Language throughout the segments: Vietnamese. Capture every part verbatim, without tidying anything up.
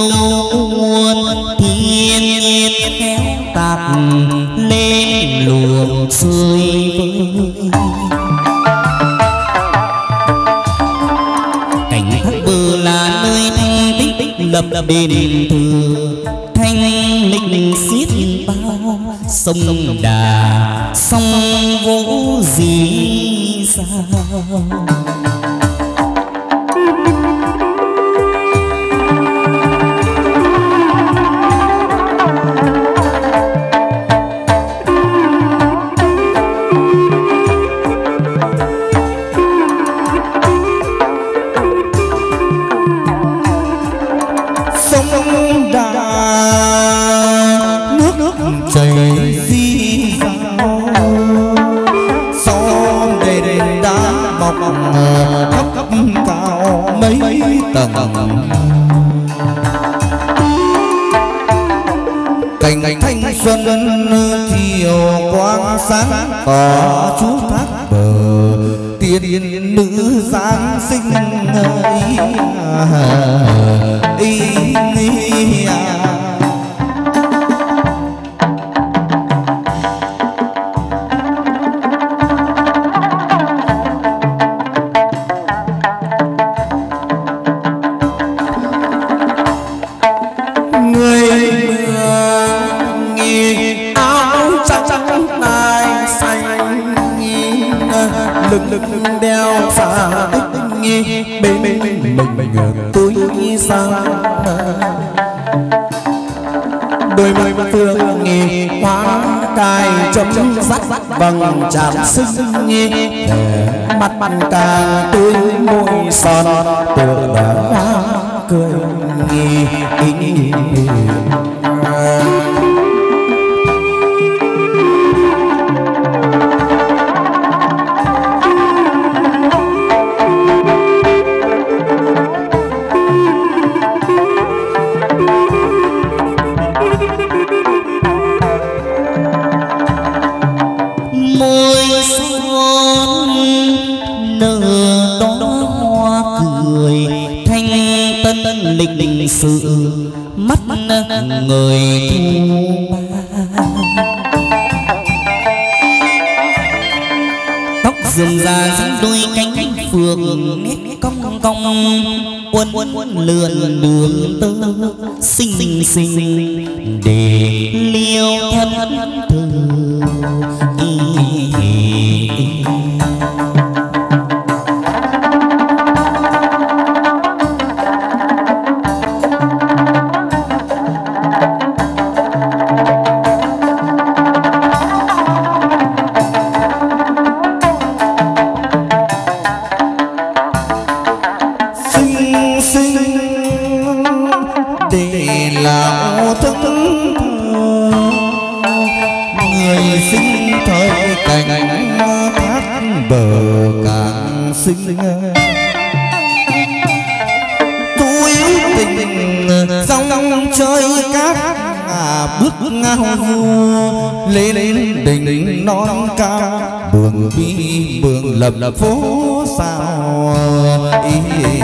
muôn thiên nhiên khéo tạc lên luồng xuôi vơi. Cảnh thác bờ là nơi thanh tích lập đền thờ thanh lịch xiết bao sông Đà sông Vũ dì dào. Cảnh thanh xuân chiều quang sáng có chú thác bờ tiên nữ giáng sinh ý, ý, ý, lực đeo xa tích bên bên mình mình túi sang đôi môi phương nghi hoa cài chấm dắt bằng chạm sức mặt mặt càng tươi môi son tựa là hoa cười nghi. Lịch sự mắt người thu tóc rườm rà dính đôi cánh phượng nét cong cong uốn uốn lượn đường tơ xinh xinh để liêu thân thờ. Bước ngao vua lên lên đỉnh non cao bường bi bường lập lập phố sao ý.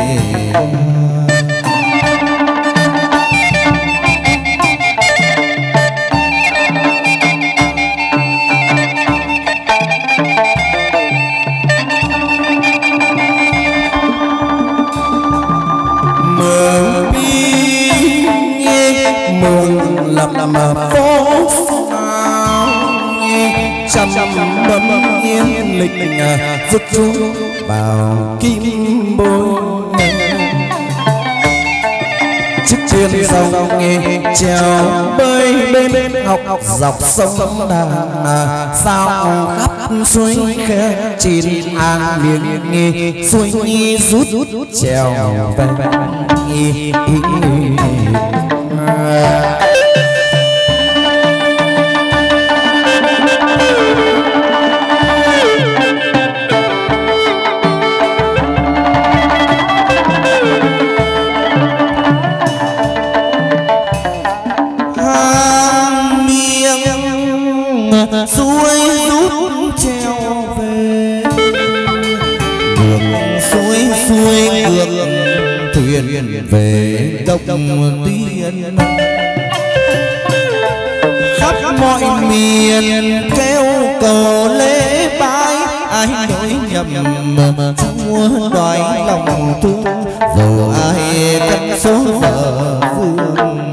Làm phố sao trăm bấm yên lịch rút chú vào kim bôi chiếc thuyền sông nghe treo bơi bên học dọc sông Đà sao khắp suối khe chín an miếng nghe suối nhi rút treo về suối rút treo về đường suối suối ngược thuyền về đông tiên khắp mọi miền kêu cầu lễ bái ai nỗi nhầm chúa đoái lòng thương dù ai cân số vợ vương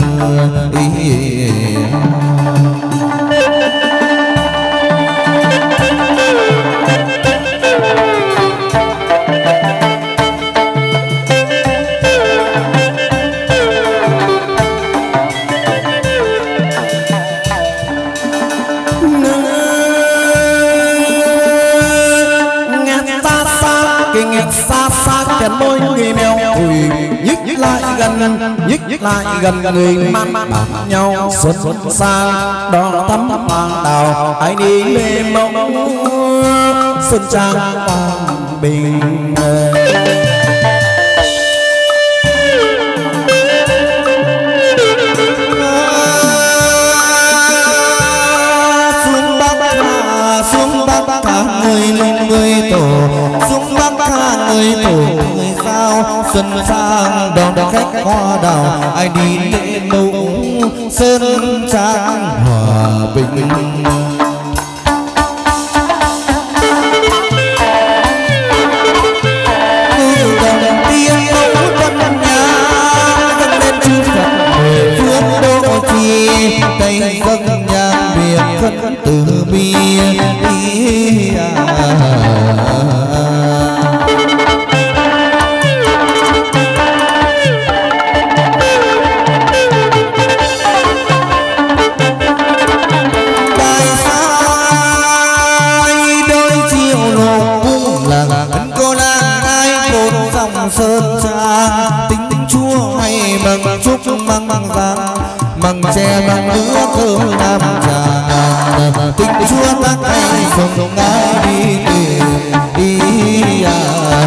môi người mèo ủi nhích lại gần nhích lại gần người man bạn nhau xuân xuân sang đỏ thắm hoàng đào ai đi lê mộng xuân trang vàng bình xuống bắc xuống bắc cả người lên người tổ xuống bắc cả người tổ người sao xuân sang đón khách hoa đào ai đi lễ mẫu sơn trang hòa bình tay dâng nhang biệt khấn từ bi bài sai đôi chiều lộ cung làng cô nàng ai một dòng sơn trang tính chúa hay bằng chúc măng vàng măng tre măng lúa thơm nam trà tình chúa ta hay sống ai đi tìm đi à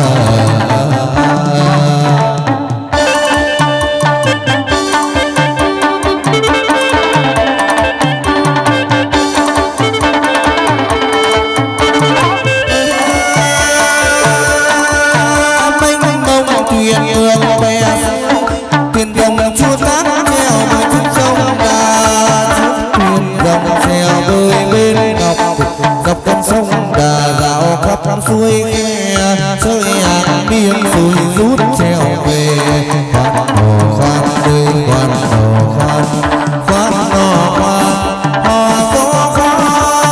mênh mông thuyền đường bè thuyền đồng chúa tác theo một chút sông đà thuyền dòng xèo bơi bên ngọc dọc con sông đà dạo khắp khắp suối khe chơi hàng biếng rồi rút treo về khoan hò khoan nơi khoan hò khoan khoan hò khoan hò gió khoan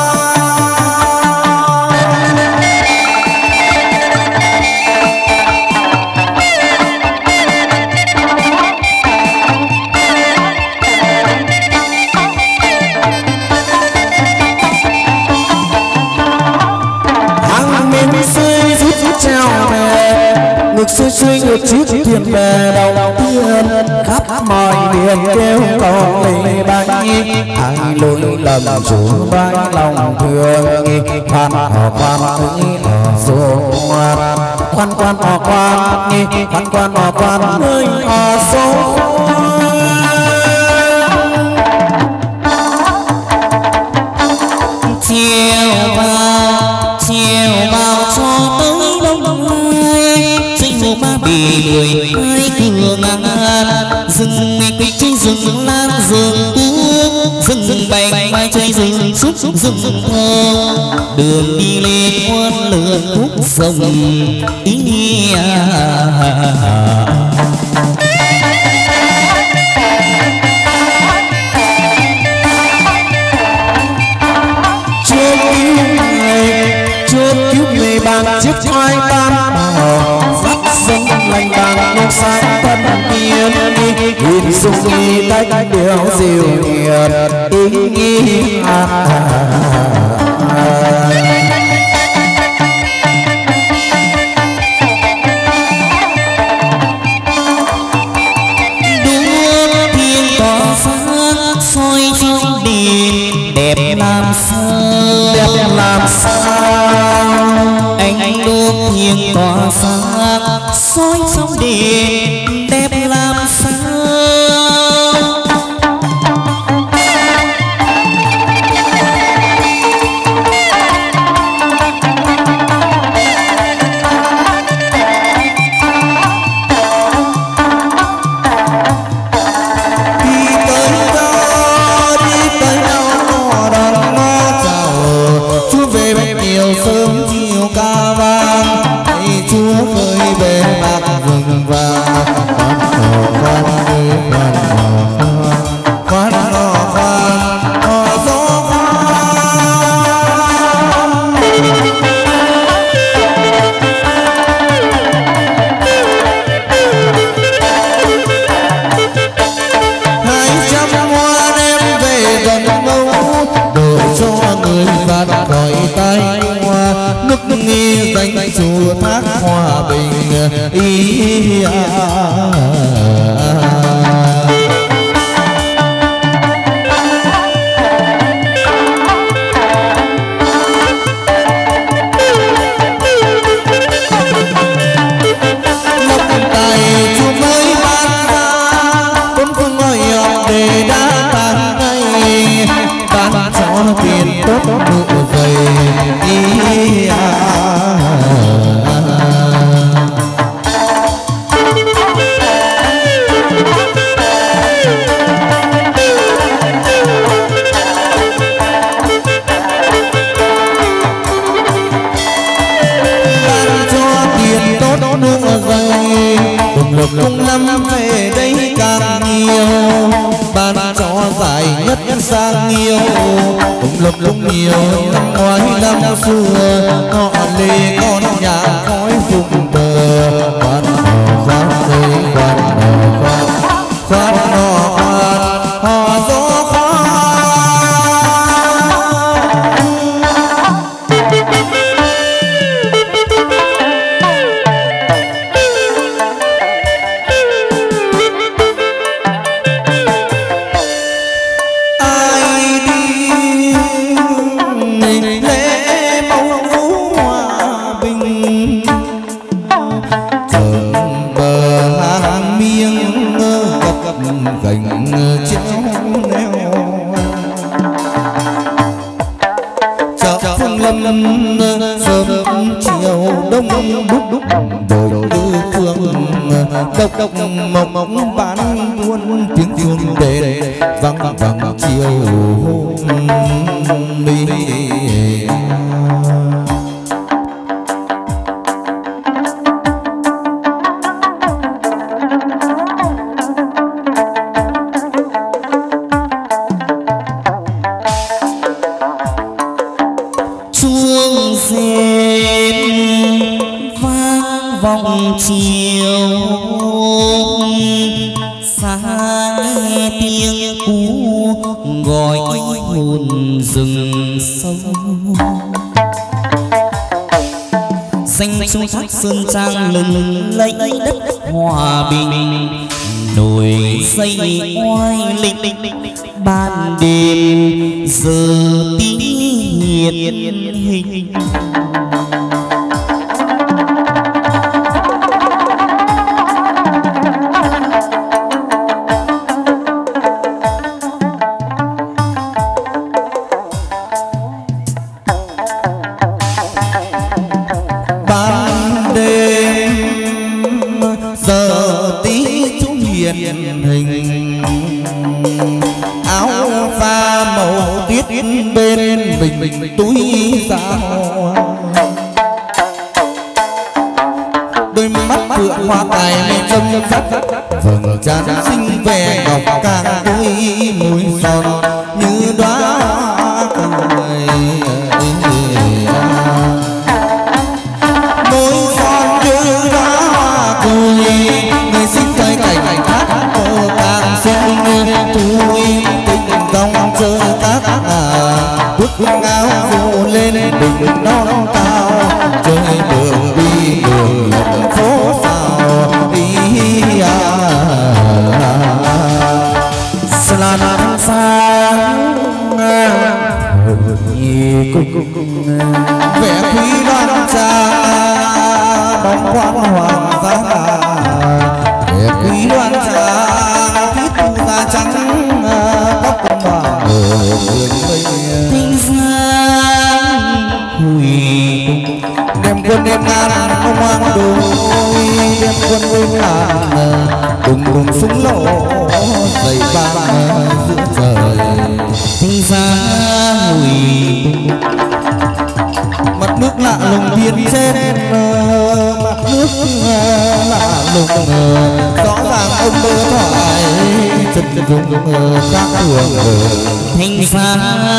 ngược xuôi xuôi ngược chiếc thuyền về đầu tiên khắp mọi miền kêu cầu lệ bay ai lỗi lầm chủ bay lòng thương khoan hò khoan ơi hò số khoan khoan hò khoan khoan khoan hò khoan ơi hò số chiều vào chiều vào cho tới đông ba bì người ai cửa ngàn rừng quýt trên rừng lan rừng cuống rừng bành mai chơi rừng xúc rừng thơ đường đi lên muôn lượn khúc sông ý chưa cứu người chưa cứu người bằng chiếc oai tam dân lành đàn nước sáng thân tiên nhìn dung đi tách điều diệu hiền ý nghĩ đuốc thiên tỏa sáng soi trong đền đẹp làm sao đẹp làm sao ánh đuốc thiên tỏa sáng soi trong đền đẹp làm sao ơi phát khỏi tay hoa nước nghi danh chùa thác hòa bình ý à. Tiền tốt nụ dày ý à. Ban cho tiền tốt nụ dày cùng lục cùng năm về đây càng nhiều ban cho giải nhất sang nhiều cùng lục cùng nhiều năm ngoái năm xưa họ lê con nhà khói vùng bờ quan họ khoan rơi quan họ khoan khoan họ khoan họ gió khoan. Độc độc mộng mộng bán buôn tiếng chuông đền vang vang chiều hôm đi. Chuông rền vang vọng chiều xa nghe tiếng cú gọi hồn rừng sâu xanh xuống thác sơn trang lừng lấy đất hòa bình nổi xây oai linh ban đêm giờ tí hiển hình. Hình áo pha màu tiết bên mình túi da đôi mắt phượng hoa tài mê châm rắt vầng trán xinh vẻ ngọc càng đôi môi son như đóa cười môi son như đóa cười người xinh thời cảnh hát cô càng xuân tôi tình dòng chơi các ngà bước áo phủ lên đỉnh non cao chơi đường đi đường phố sao đi à slan sáng cung vẻ quý đoan trang bóng quang hoàng gia vẻ quý đoan trang thiết thu da trắng tóc con hoàng tinh sáng hùi đem quân đem ngàn ông hoàng đôi đem quân đem ngàn đùng đùng súng nổ dày vang giữa trời tinh sáng hùi mặt nước lạ lùng biên trên mặt nước lạ lùng rõ ràng ông bơ thoại chân dung các thường thanh xa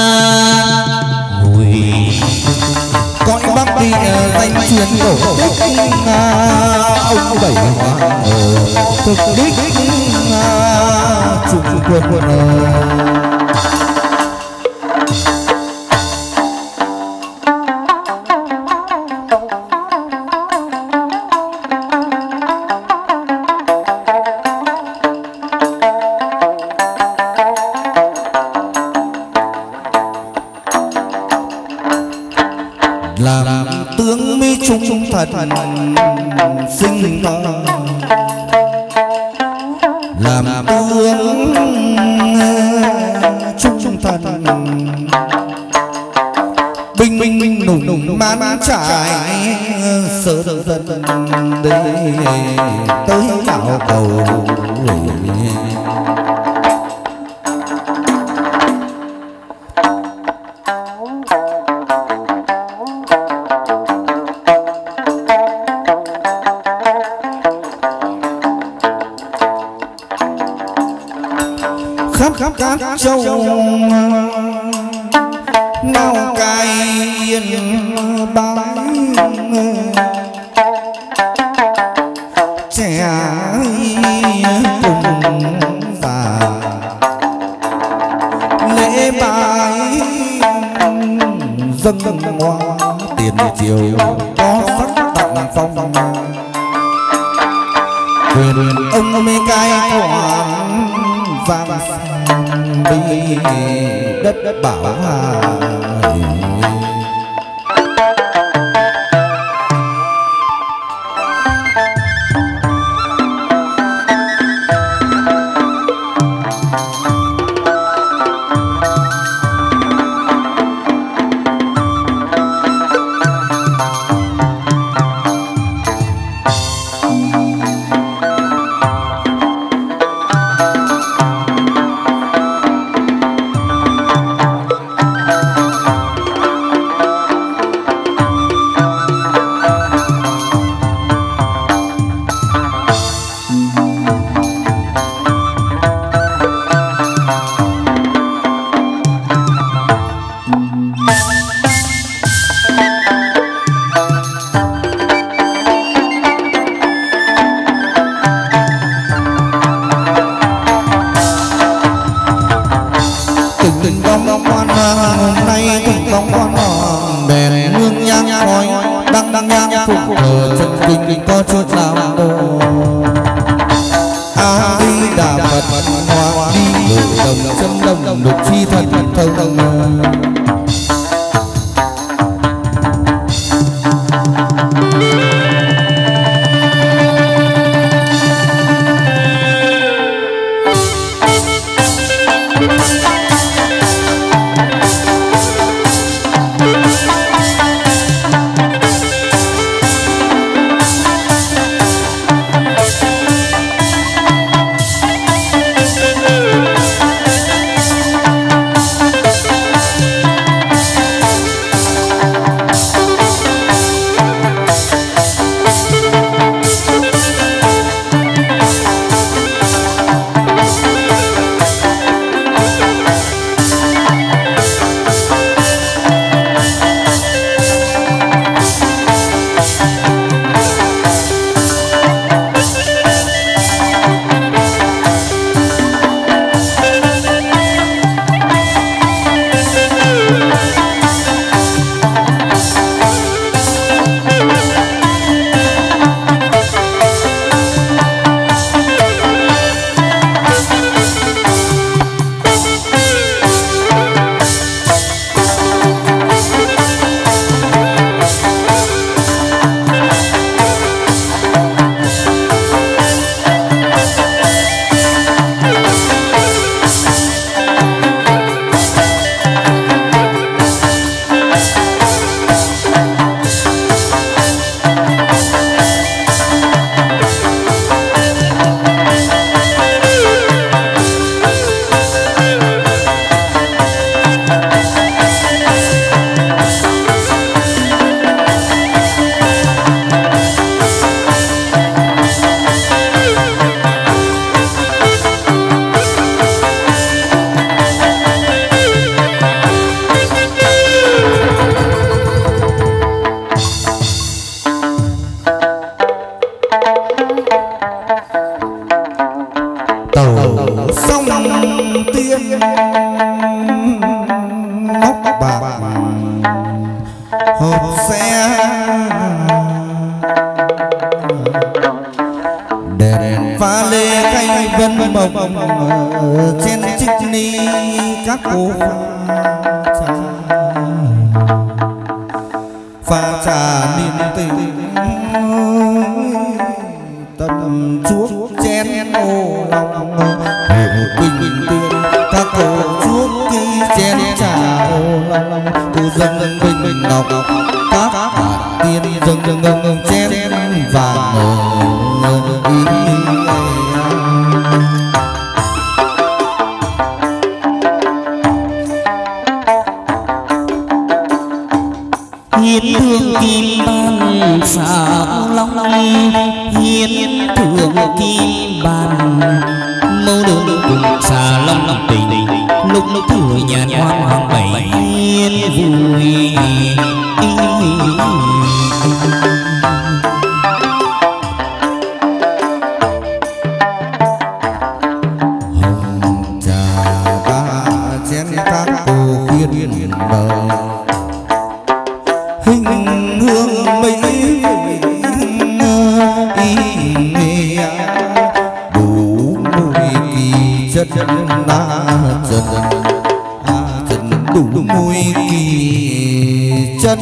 hùi cõi bắc đi danh truyền cổ tích ông bảy hoàng thực đích trung quân trung thật sinh làm tướng trung thật binh binh binh nùng nùng man trải sơ dần đây tới đảo cầu khắp khắp các châu nào cai yên bái trẻ cùng già lễ bái dâng hoa tiền triều có sắc tặng phong quyền ông mê cai quản vàng đi đất đất bảo pha trà niềm tình tâm chuốc chén ô lòng bình tường các cô chuốc ký chén trà ô lòng cô dâng bình bình ngọc các bạn tiên dâng dâng dâng chén vàng hiến thương kim ban xảo long hiến thương kim ban mâu đơn cùng xà long tình lúc lúc thừa nhàn hoang hoang bảy hiến vui hồng trà ba chén các cô khiên mời hình hương mấy ý đủ mùi kỳ chất na chân chân đủ mùi kỳ chất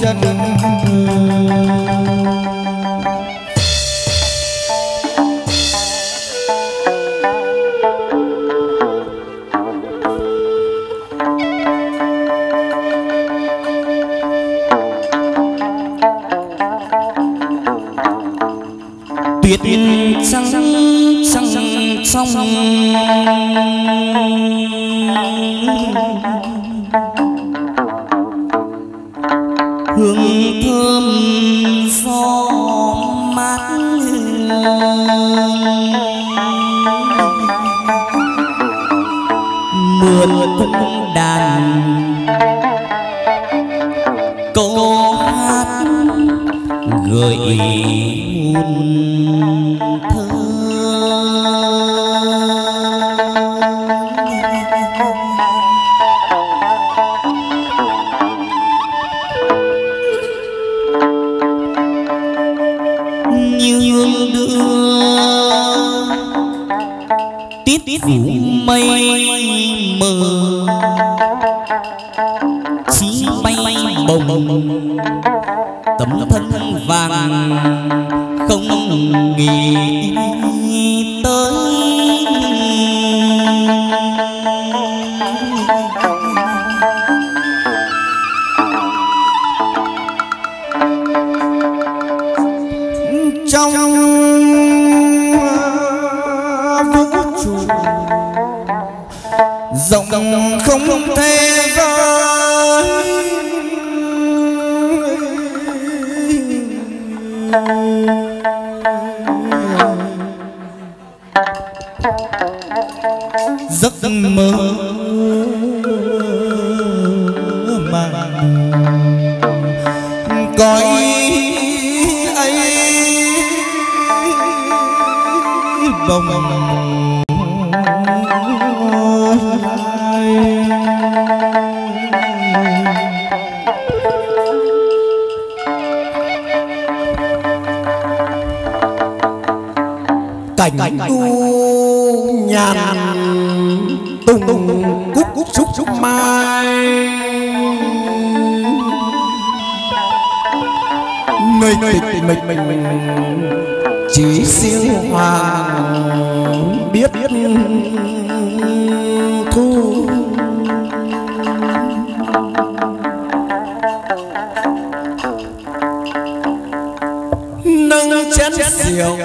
tuyết trắng trắng trong hương thơm gió mát mượn cung đàn câu hát gợi hồn thơ như hương đưa tít phủ mây mờ chí bay bồng tấm thân vàng không nghĩ tới trong vũ trụ rộng không thế giới giấc mơ màng cõi ấy bồng cảnh tu nhàn tung tung cúc cúc xúc xúc mai người tịch mình mình mình chỉ siêu hoàng biết biết thu nâng chén rượu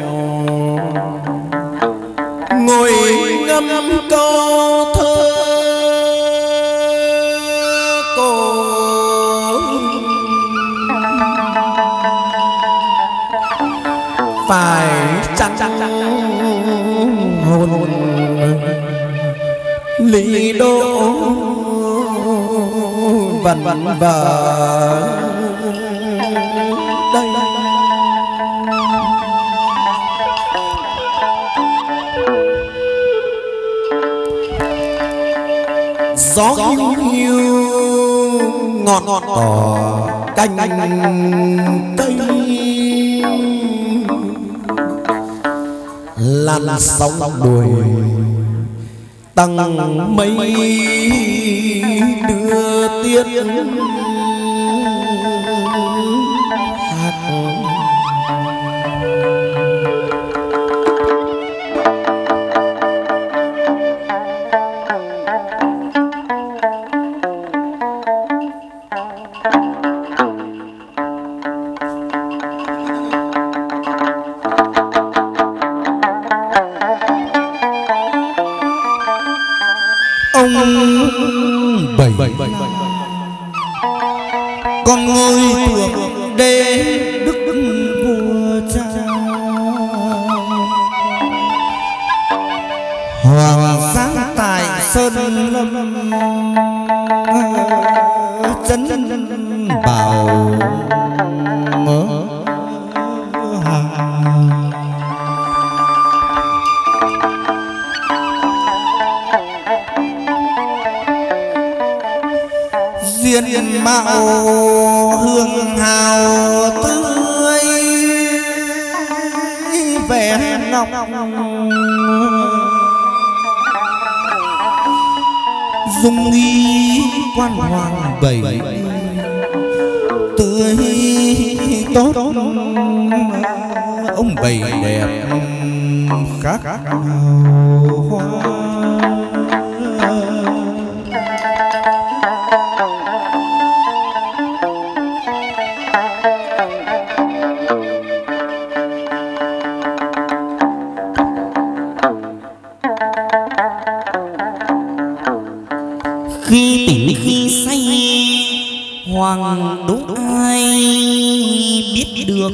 ngồi ngâm câu thơ cổ phải chăng hồn lý đô vần vần vờ đây gió hiu ngọt ngọt cỏ canh cây lan sóng đuổi tăng mây đưa tiên ông bảy con ngôi thượng đế đức vua cha hoàng sáng tại sơn lâm chấn bảo duyên mạo hương hào tươi vẻ ngọc dung nghi quan hoàng bảy tươi tốt ông bảy đẹp khác hoa khi tỉnh khi say hoàng đố ai biết được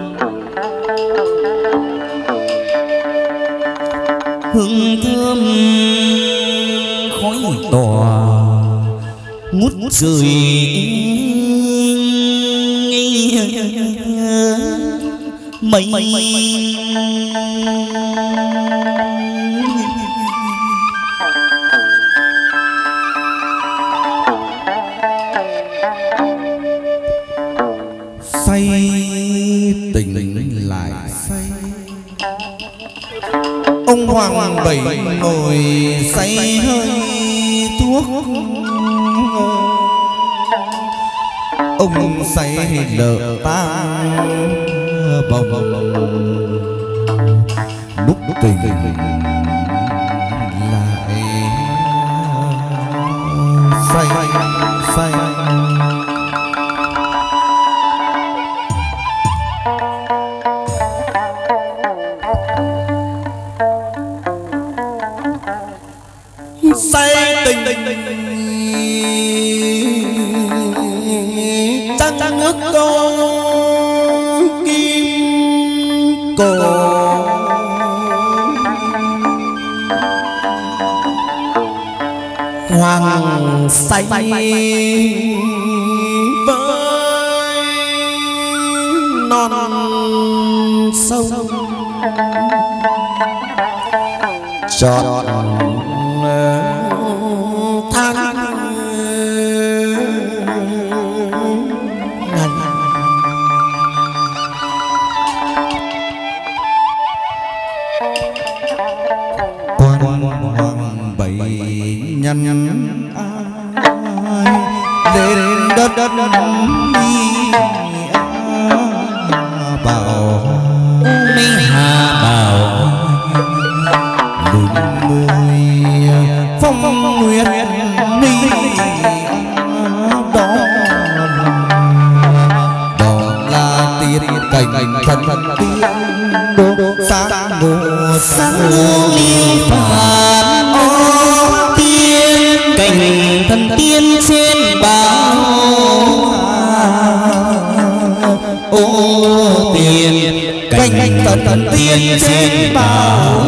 hương thơm khói tỏa ngút trời mây say tỉnh lại say ông hoàng bảy ngồi say hơi thuốc ông say lợ tang bồng lúc tỉnh lại say say say tình trăng nước con kim cổ hoàng say với non sông chọn tháng quan hoàng bảy nhân ai đến đất đất đi bảo mi hà bảo lùn môi phong nguyệt ni đó đó là tiết cảnh thần thần tiên đô sáng ngô sáng ngô liên phạt ô tiên cảnh thần tiên trên bao ô tiên cảnh thần thần tiên trên bao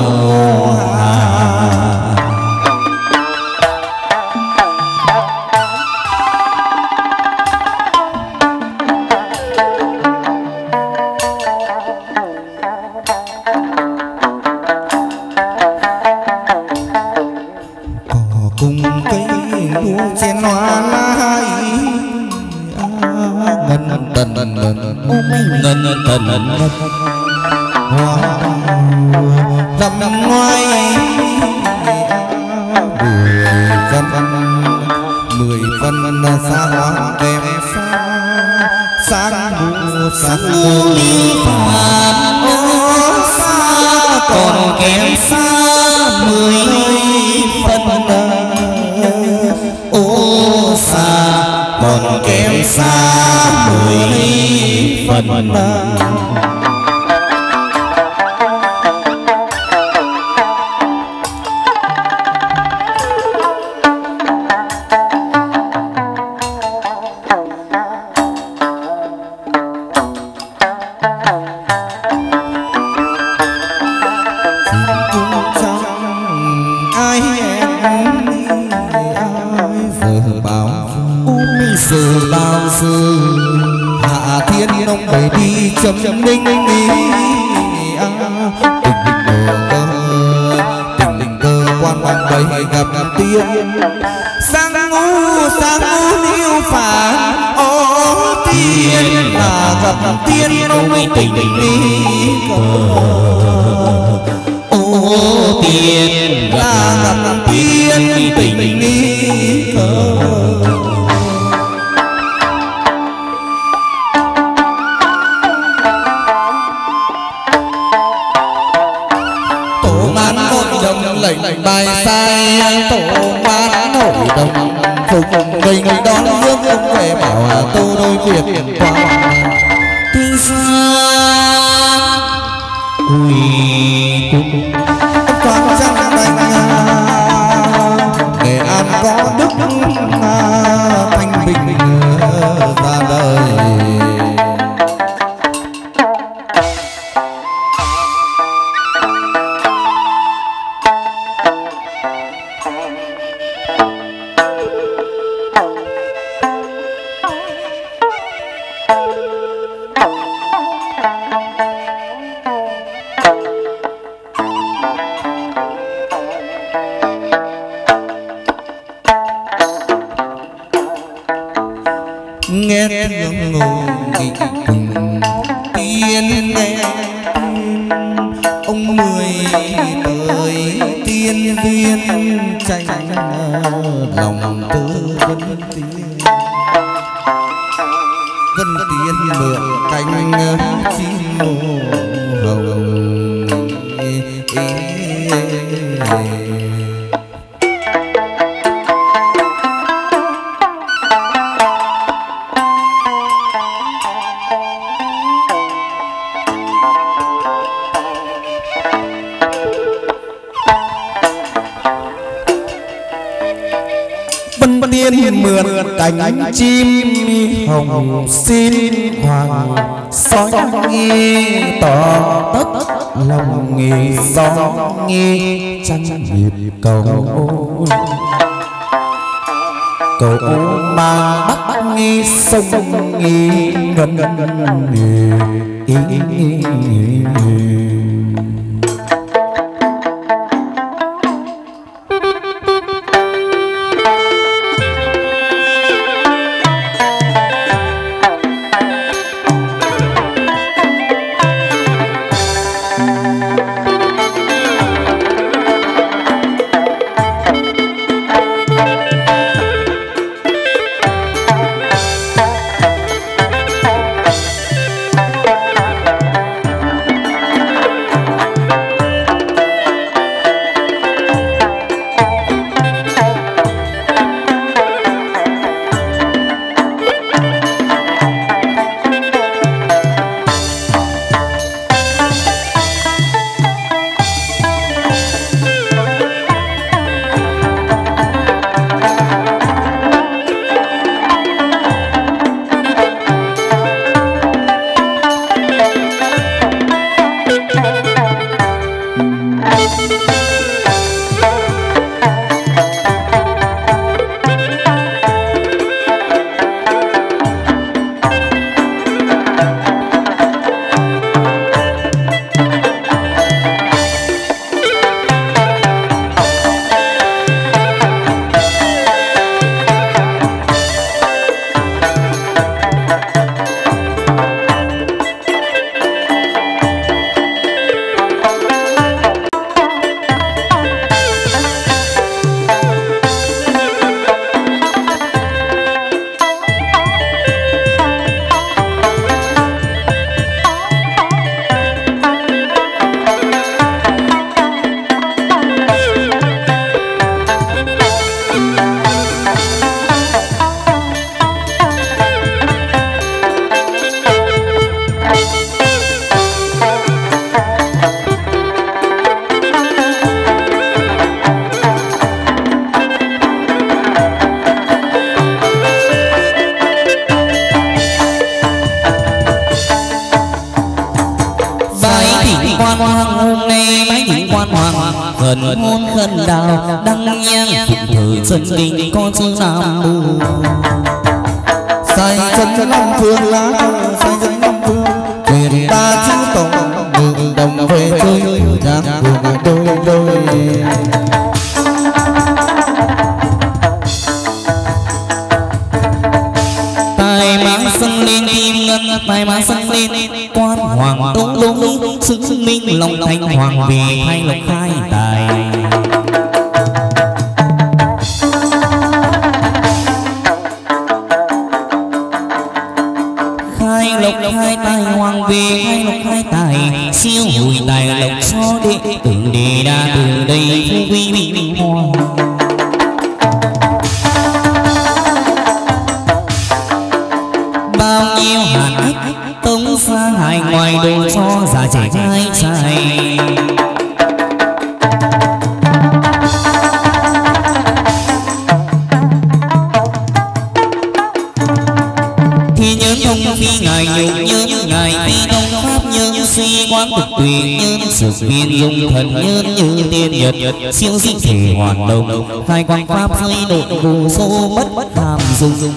cùng cây đua trên hoa lai ngân tần tần ô mấy ngân tần hoa rằm ngoài mười phân mười phân xa hoa kèm xa sáng mù sáng ngô liên phạt ô xa còn kém xa mười phân ô xa còn kém xa mười phần giờ bao giờ Hạ thiên ông bảy đi chấm chấm ninh ninh tình cờ quan hoàng bảy gặp tiên sang ngũ sang ngũ yêu phản ô tiên là gặp tiên ông ấy tình tình ô tiên là gặp tiên tình tình lệnh bài sai tổ ban hội đồng phục mình đón rước ông về bảo tô đôi việt qua thì xa ui cung quan trăng đánh Nghệ An có đức thanh bình ra đời. Nghe tiếng ngồi tiên nghe ông mười tới tiên duyên tranh lòng tư vân tiên vân tiên mượn cánh chim hồng. Tiên mượn cánh chim hồng xin hoàng soi nghe tỏ tất lòng nghề gió nghe chăn nhịp cầu cầu mang bắc nghe sông nghe ngân nghề. Khẩn hôn khẩn đào đăng nhang phụng thờ dân đình con sư nam mô sai chân long phương lá sai chân long phương truyền ta chữ tổng ngự đồng về chơi nhạc cùng đôi đôi. tài mang sân lên kim ngân tài mang sân lên quan hoàng tông đúng xứng minh lòng thanh hoàng vì hai lộc khai tài. Lộc hai tài hoàng về hai lộc hai tài siêu hùi tài lộc cho đệ tử đề đa từ đây phú quý vị hoàng. Bao nhiêu hạt ách tống xa hải ngoài đồ cho già trẻ trai trai. Phi ngài nhục nhân ngài phi đông pháp nhân suy quán thực tùy nhân sự viên dung thần nhân như tiên nhật siêu sinh thể hoàn đồng khai quang pháp giới độ vô số bất bất tham dung.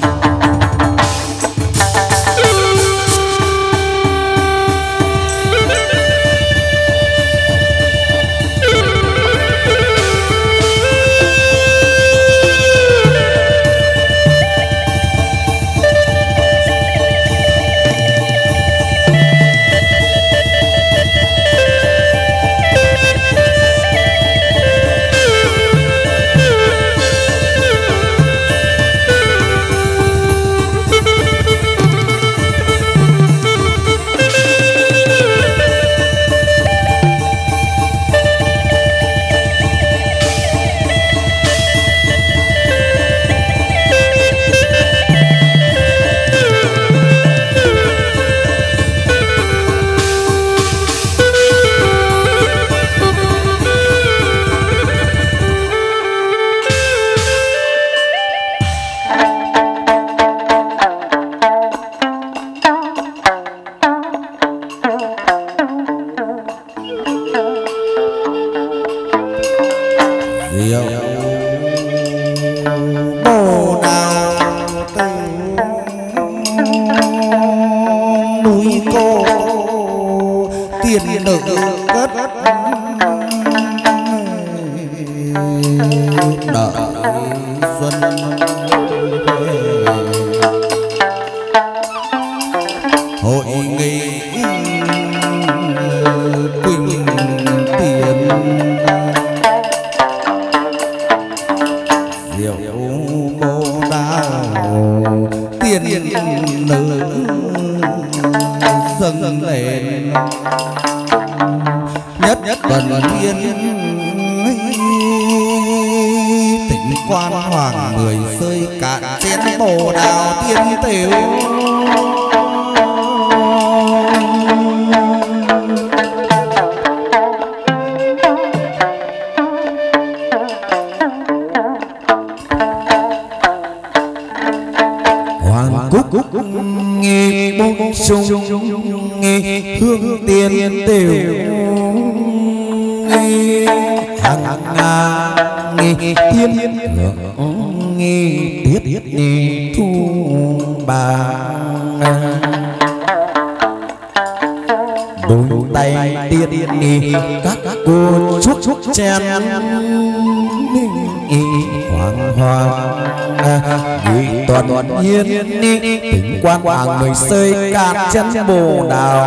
Tình quan hoàng người sơi cạn chân bồ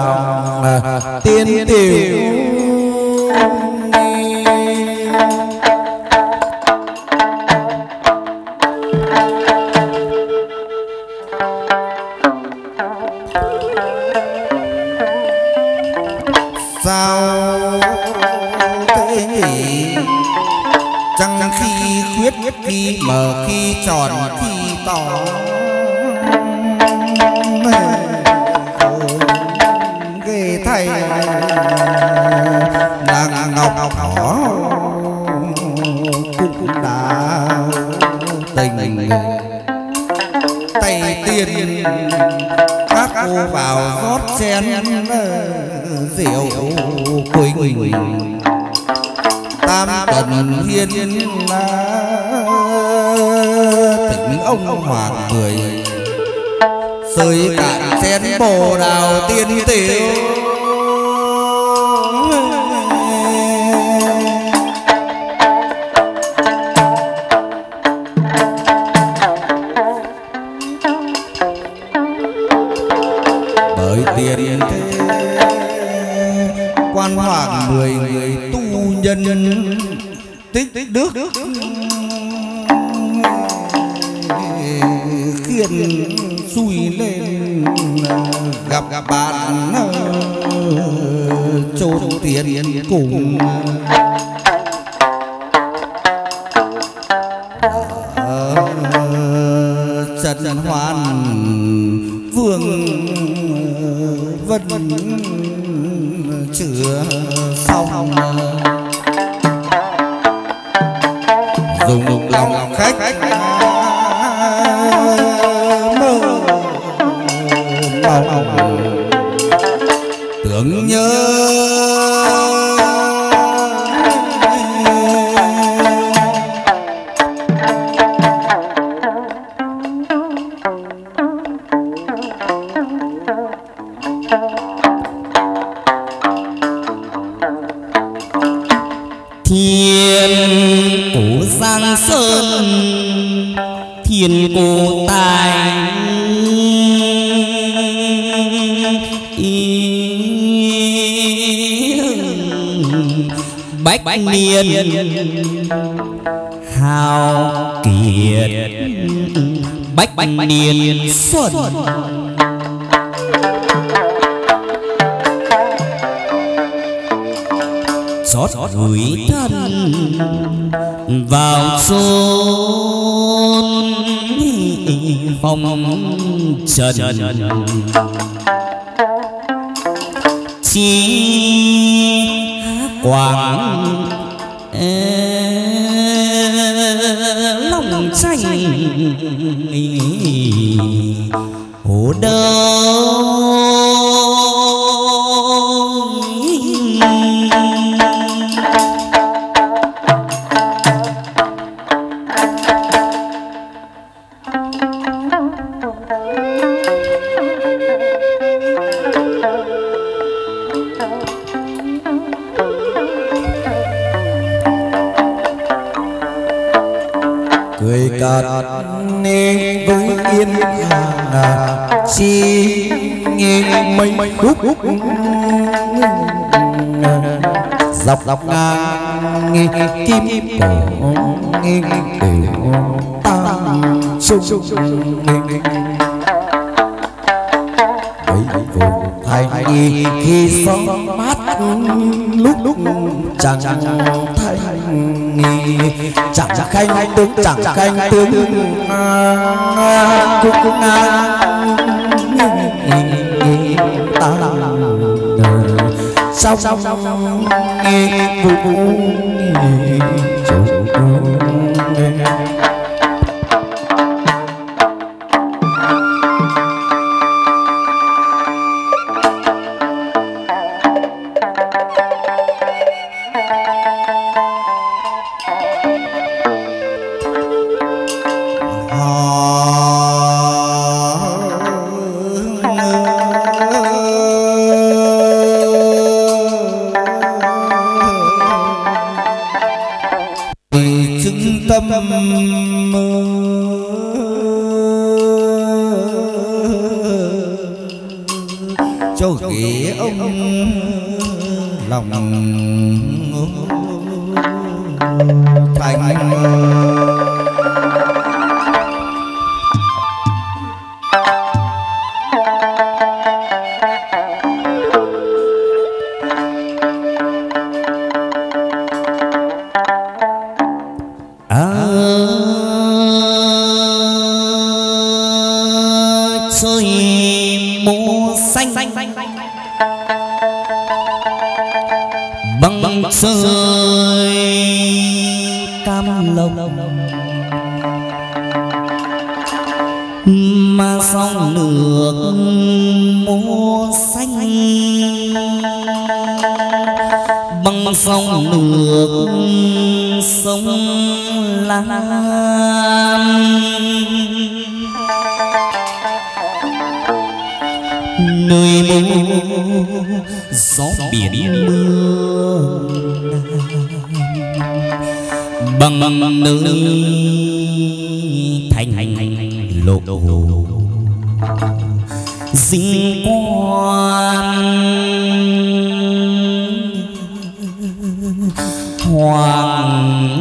đào tiên tiểu. Sao thế nhỉ? Chẳng khi khuyết khi mở khi tròn khi tỏ ghê thầy nàng ngọc thỏ cũng đã tình tay tiên các cô vào rót chén rượu quỳnh tam tần hiên tỉnh ông hoàng người sơi cạn chén bồ đào tiên tiểu. Bởi tiền thế quan hoàng mười người tu nhân tích đức khiến xui lên gặp gặp bạn chốn tiền cùng. Trần Hoan Vương Vân chữa xong dùng lòng khách mơ mong tưởng nhớ. Thiên cổ Giang Sơn thiên cổ tài bách bách niên hào kiệt bách bách niên xuân. Xót gửi thân vào chốn phong trần chi quảng lòng tranh hồ đâu. cười cợt nên với yên hàng chi nghe mây khúc dọc dọc ngang nghe kim cổ nghe cổ tam sung nghe thành khi gió mát lúc lúc chẳng thấy chẳng khanh tướng chẳng khanh tướng cũng cũng ta sao sao nghe vui vui cho ghế ông lòng thành băng trời cam lông mà sông nước mùa xanh băng sông nước sông Lam đời mù gió biển mưa bằng bằng nơi thành lộ dinh quan hoàng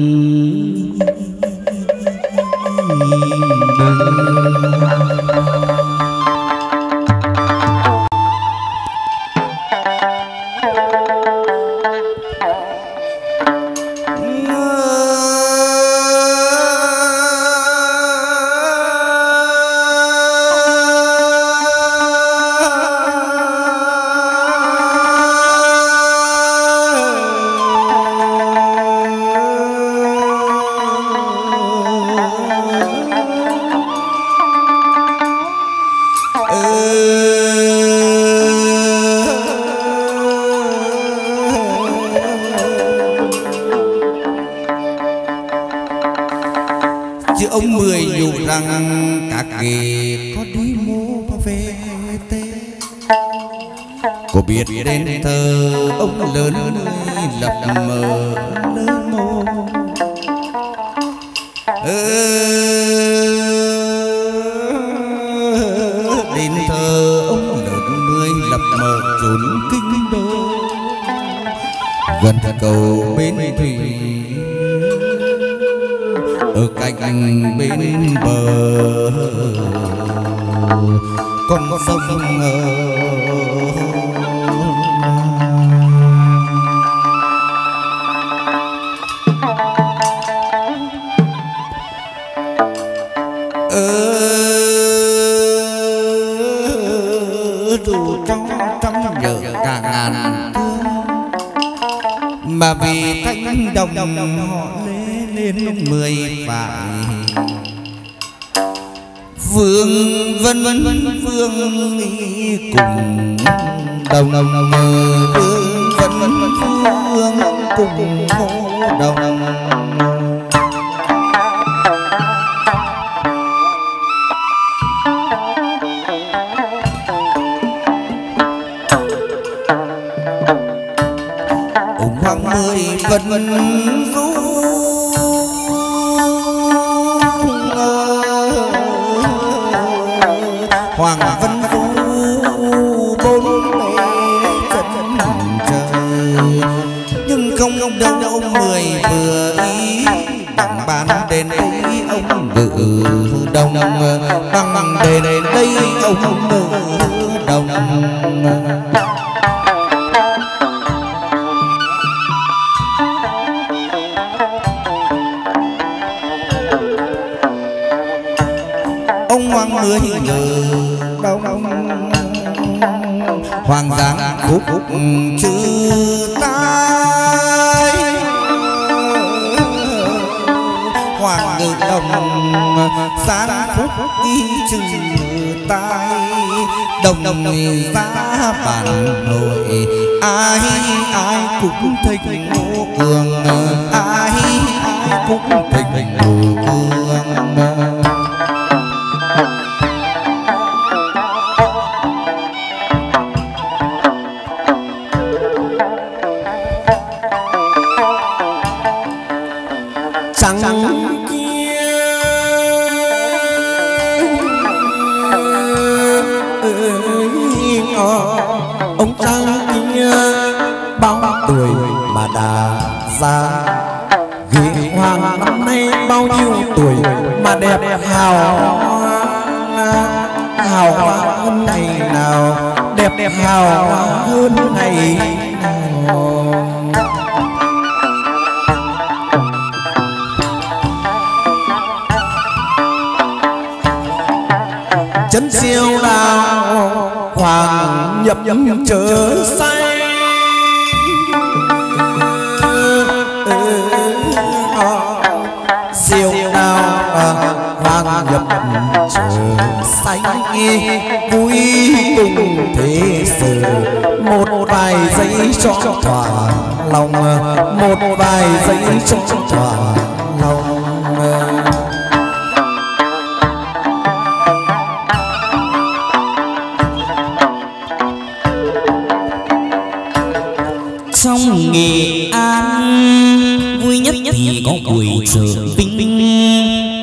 ông Mười dụ rằng các nghề có đi mô về tê, có biết đến thờ ông lớn nơi lập mờ lớn mô đến thờ ông lớn Mười lập mờ trốn kinh đô gần cầu bến thủy ở cạnh bên bờ con sông ở đủ trong trong nhờ cả ngàn thương mà vì cánh đồng họ lên mười phải vương vân vân vương cùng đồng đồng vương vân vân vương cùng đồng ông hoàng mười vân vân ru hoàng vân du bốn bề chân trời nhưng không đâu ông Mười vừa ý đặng bàn đến đây ông ngự đồng bằng đến đây ông ngự đồng ông hoàng Mười ngự hoàng giang phúc chữ tai hoàng ngự đồng sáng phúc ghi chữ tai đồng đồng giá bản nội ai ai cũng thịnh ngô cường ai ai cũng thịnh ngô cường trắng kia ông trắng kia bao tuổi mà đã ra ghế hoàng năm nay bao nhiêu tuổi mà đẹp hào hào hoa hơn ngày nào đẹp đẹp hào hoa hơn ngày nào chân siêu đào hoàng nhập nhậm chớ say siêu đào hoàng nhập chớ say vui cùng thế sự một vài giây cho thỏa lòng một vài giây cho thỏa lòng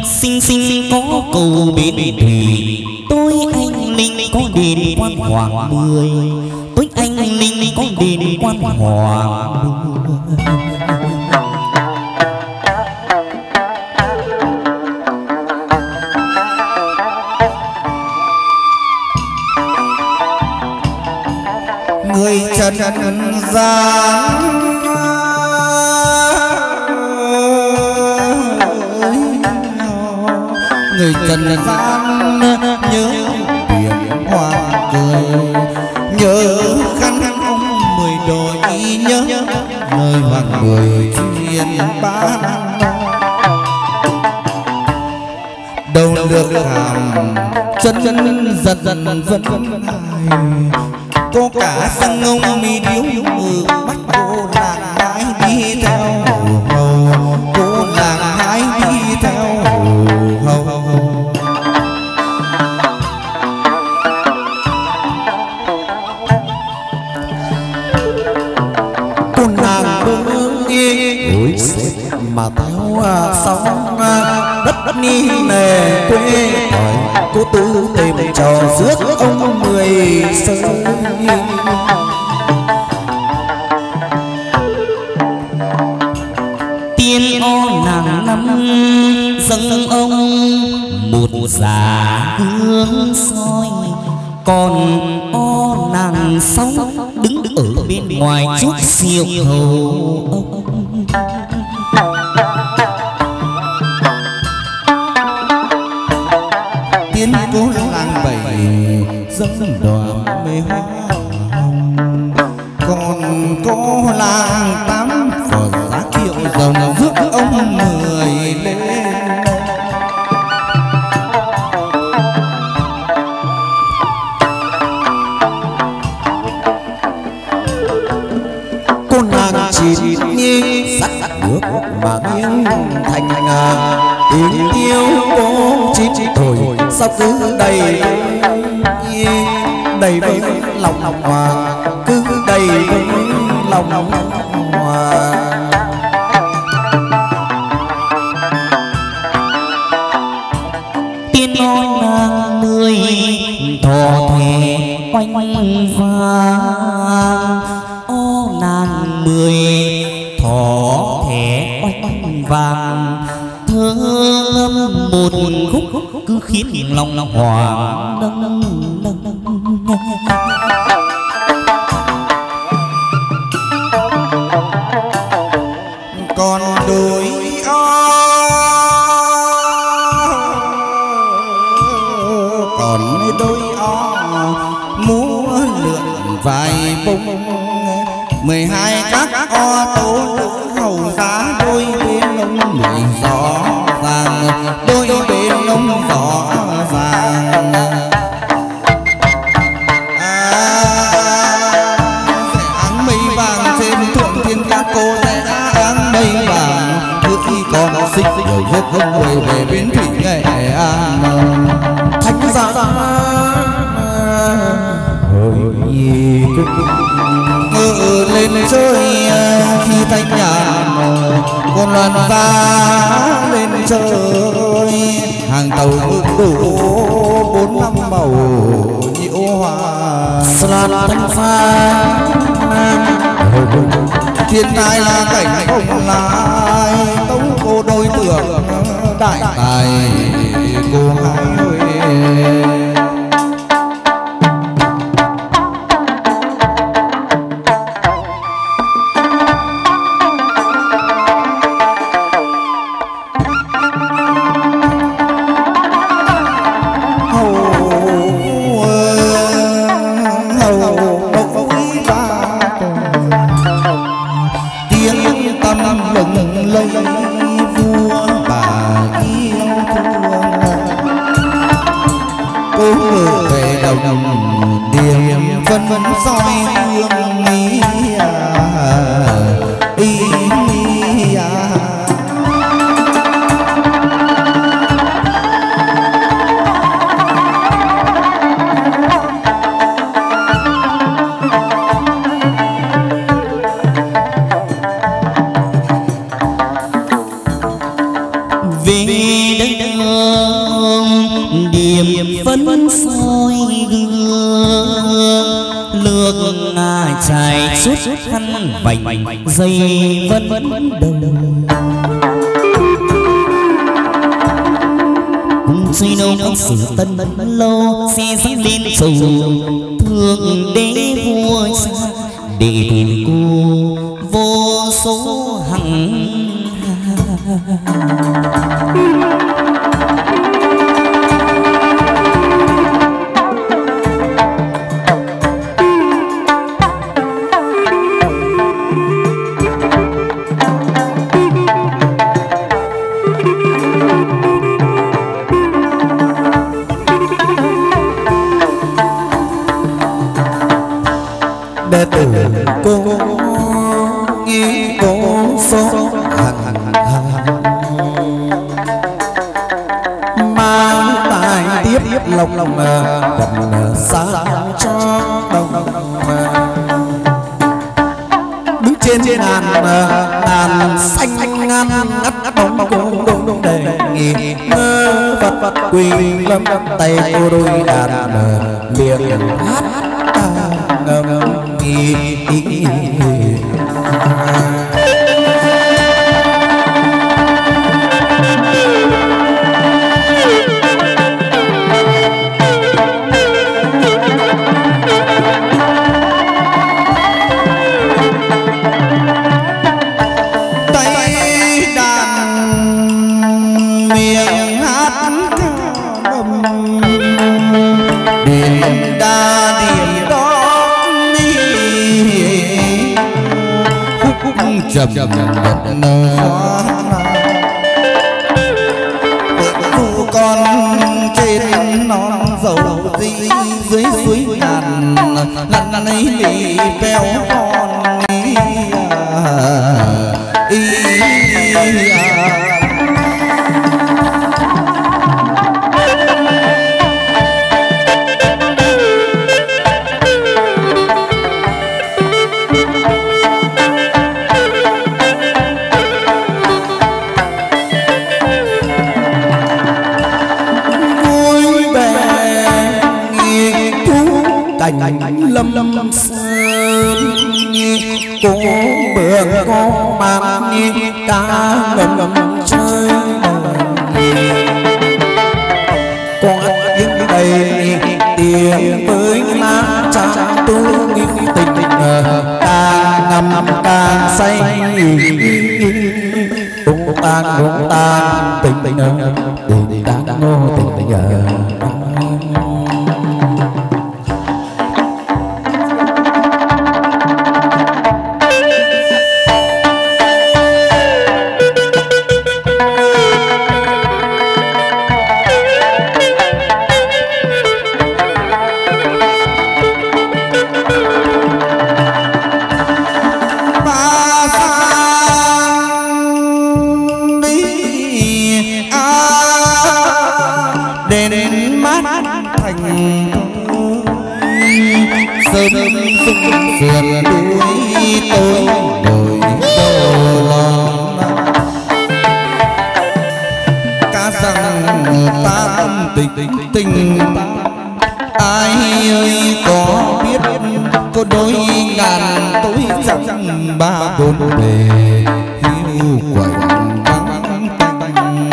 xinh xinh có cầu bến thủy, tôi anh linh có đền quan hoàng mười, tôi anh linh có đền quan hoàng mười. Người trần gian người trần gian nhớ biển hoa cười, nhớ khăn ông mười đồi, nhớ nơi hoàng mười chuyên bán đầu được hàm chân dần dần dần hai. Có cả sang ông mi điếu ở bắt cô làng hái đi theo hầu, cô làng hái đi theo hầu. Cô nàng bưng y ôi xếp mà theo sóng đất ni nề quê hỏi, cô tư tìm trò rước ông mười sơi. Tiên o nàng năm dâng ông một già hương soi, còn o nàng sáu đứng đứng ở bên ngoài chút siêu hầu ông. Tiên cố làng bảy dâng đoàn mê hoa hồng, còn có làng tám phở giá kiệu rồng rước ông mười lên. Cô nàng chỉ nhi sắc nước mà nghiêng thành tình yêu cô chín thổi sao cứ đầy đầy với lòng hòa, cứ đầy với lòng hòa. Tiên non nàng mười thò thè quanh vàng, ô nàng mười thò thẻ quanh vàng, thơ ngâm một khúc cứ khiến lòng hoàng nâng nâng nâng. Còn đôi o còn đôi o múa lượn vài bông, mười hai các o tố nữ hầu giá đôi bên ông mười gió vàng, đôi bên ông gió vàng. Sẽ áng mây vàng trên thượng thiên các cô, sẽ áng mây vàng cứ khi còn xích rồi rước ông người về bến thủy Nghệ An. Thánh giá hồi ngự lên chơi khi thanh nhàn, con loan giá lên chơi hàng tàu ngự đủ bốn năm màu nhiễu hoa. Slan thanh pha thiên tai là cảnh không lai, tống cô đôi tưởng đại tài cô hai ơi. Vân soi hương ý ý về đây hương điểm phấn soi gương lược ngài chạy suốt khăn vành dây vẫn đầu suy đâu có sự tân lâu xe sắp lên sầu thương đế vua xa để tình cô vô số hằng đệ tử cô nghi cô số hằng hằng mang tài tiếp lòng lòng gần xa cho đồng đứng trên ngàn ngàn xanh ngàn ngắt bóng bóng đông đông đề nghị ngơ vật vật quỳ lâm tay cô đôi đàn miệng hát ngâm nghi chậm chậm dù con trên non dầu di dưới suối ngàn lần ấy lì bèo con ý cảnh lâm lâm sơn cô bường cô mang cá ngầm ngầm chơi con tiếng đầy tiếng với lá trắng tu tình tình càng ngầm ngầm càng say tung tan tung tan tình tình tình tan ngô tình tình sườn núi tối đồi đầu lòng cá rằng ta tình tình ai ơi có biết có đôi ngàn tối trắng ba bốn bề hiu quạnh vắng tanh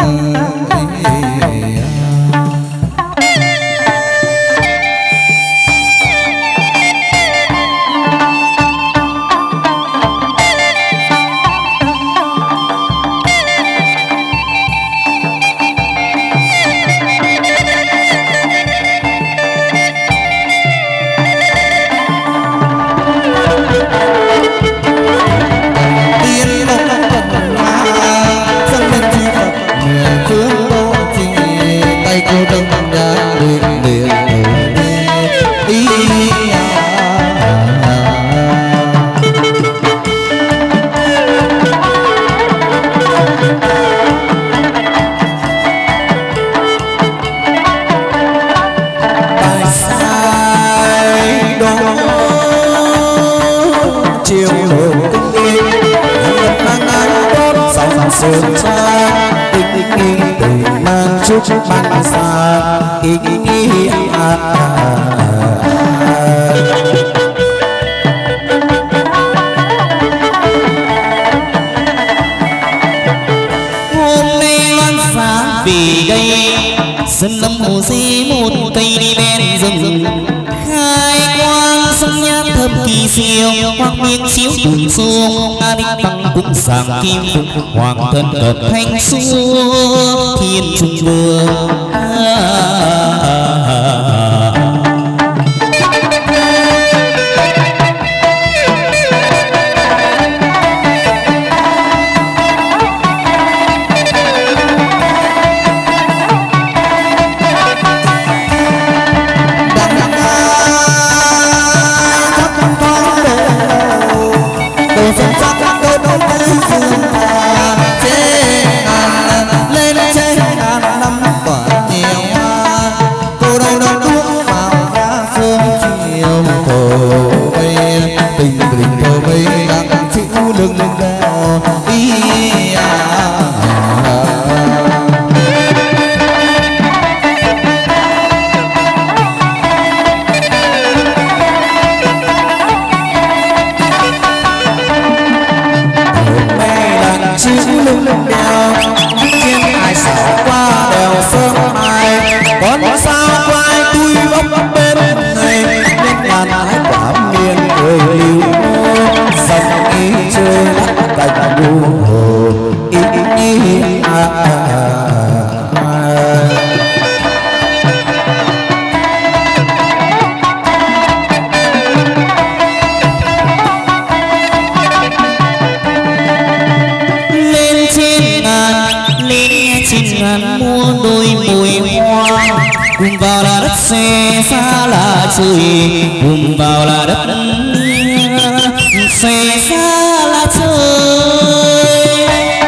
sườn xa tình tình tình mang chúc ban xa ý nghĩa hôm nay loan sáng vì đây sân lâm hồ di một cây đi bên rừng khai quang sông nhát thơm kỳ siêu quang miếng chiếu đường xuông a đinh tăng cũng sàng kim hoàng thân cập thanh xua thiên trung vương cùng vào là đất xe xa là trời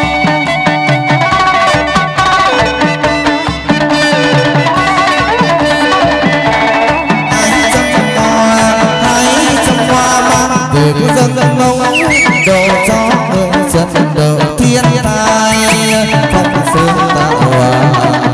hai trăm hoa hai trăm hoa mang về với dân mông đồ cho người dân đầu thiên tai phong sương tạo hòa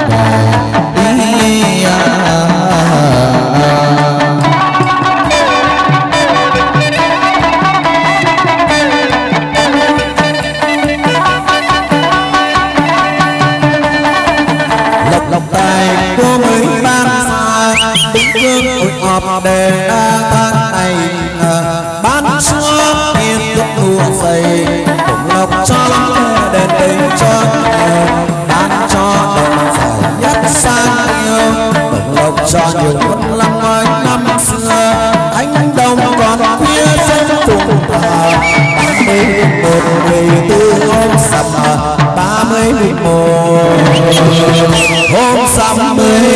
họp đề đa tháng này bán chúa yên thức đua dày cùng lộc cho lắm đền đầy cho bán cho đền giải nhất sang yêu cùng lộc cho nhiều quân lắm ngoài năm xưa anh đông còn phía sông cùng thờ ba mươi một ngày tư hôm sầm ba mươi một hôm sầm mười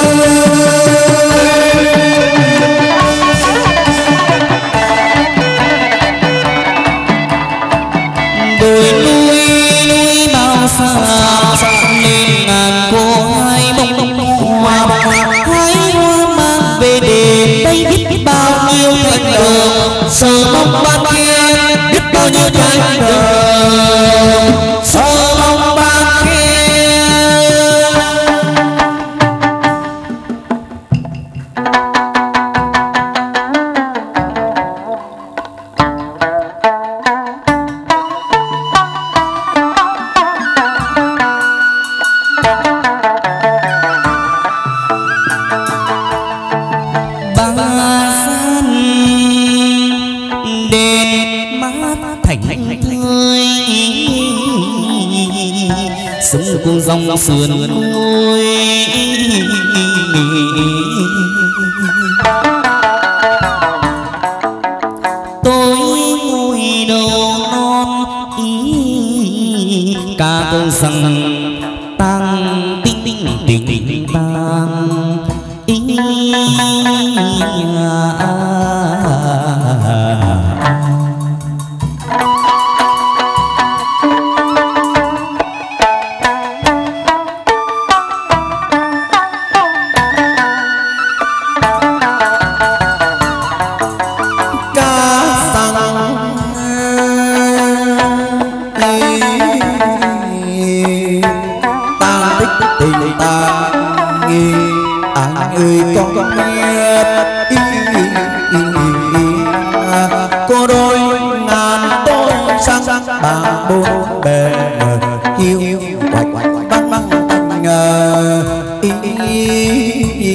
sờ mong ban kia biết bao nhiêu cánh đường sờ mong ban kia cùng dòng sườn núi tôi ngồi đầu non ý ca câu rằng tăng tinh tinh tình tăng ý tình ta nghi anh ơi con biết cô đôi ngàn đôi sang ba bốn bề yêu quạch quạch băng băng tình ý ý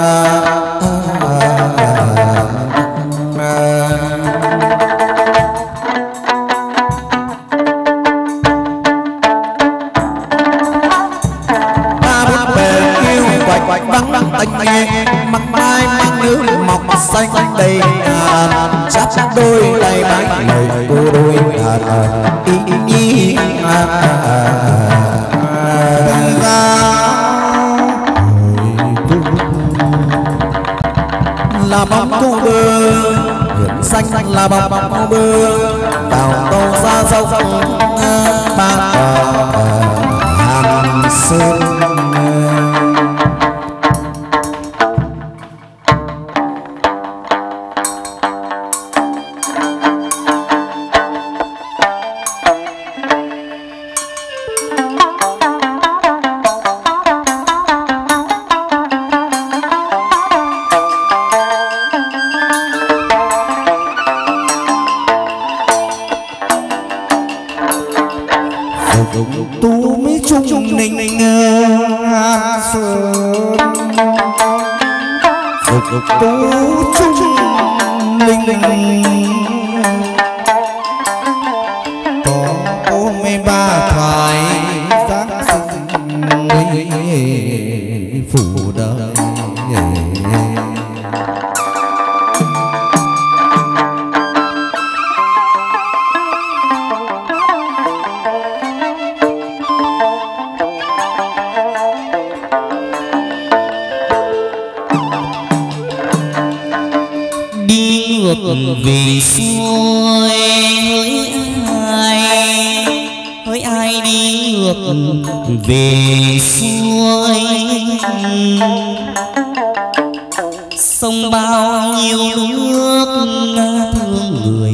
tình mặt mai mang nước mọc xanh đầy ngàn chắp đôi tay bái người cô đôi ngàn ý ý là bóng cô bơ hưởng xanh là bóng cô bơ vào cầu xa sâu ba hàm sơn tu mới chung ninh an sơn phục tu chung linh có cô mấy ba thoại giáng sinh phủ đời vì xuôi hỡi ai hỡi ai đi ngược về xuôi sông bao nhiêu nước thương người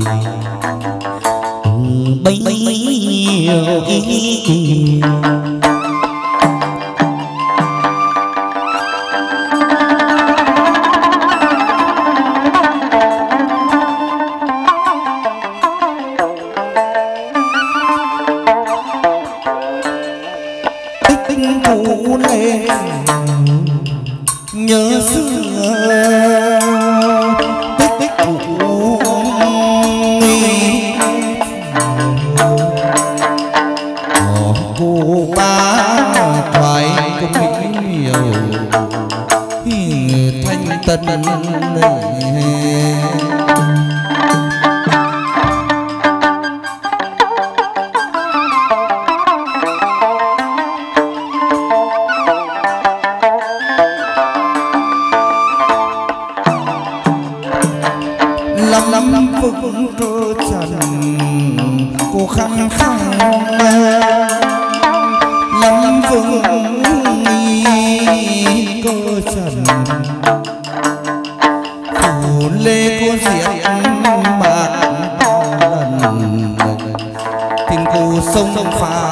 bấy nhiêu ý nhớ xưa tích tích cũ cô ba thoại cũng nhiều thanh tân lắm lắm vững cơ trần cô khăn khăn lắm vững cơ trần phủ lê cô diệt bạc lần tình cô sông pha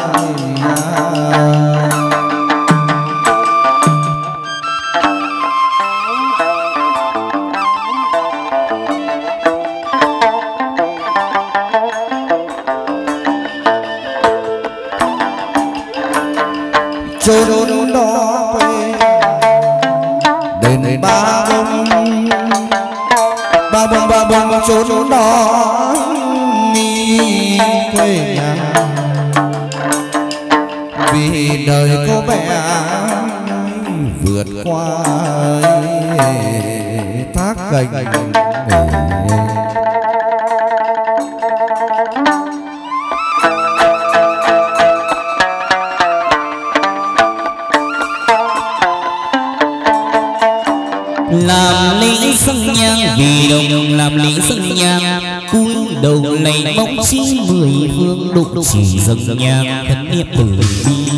chốn đó quê đền ba bông ba bông ba bông chốn đó đi quê nhà vì đời cô bé vượt qua thác gành làm lễ sân nhang vì đồng làm lễ sân nhang cúi đầu lạy bóng chí mười phương đụng chỉ dâng nhang khấn niệm từ bi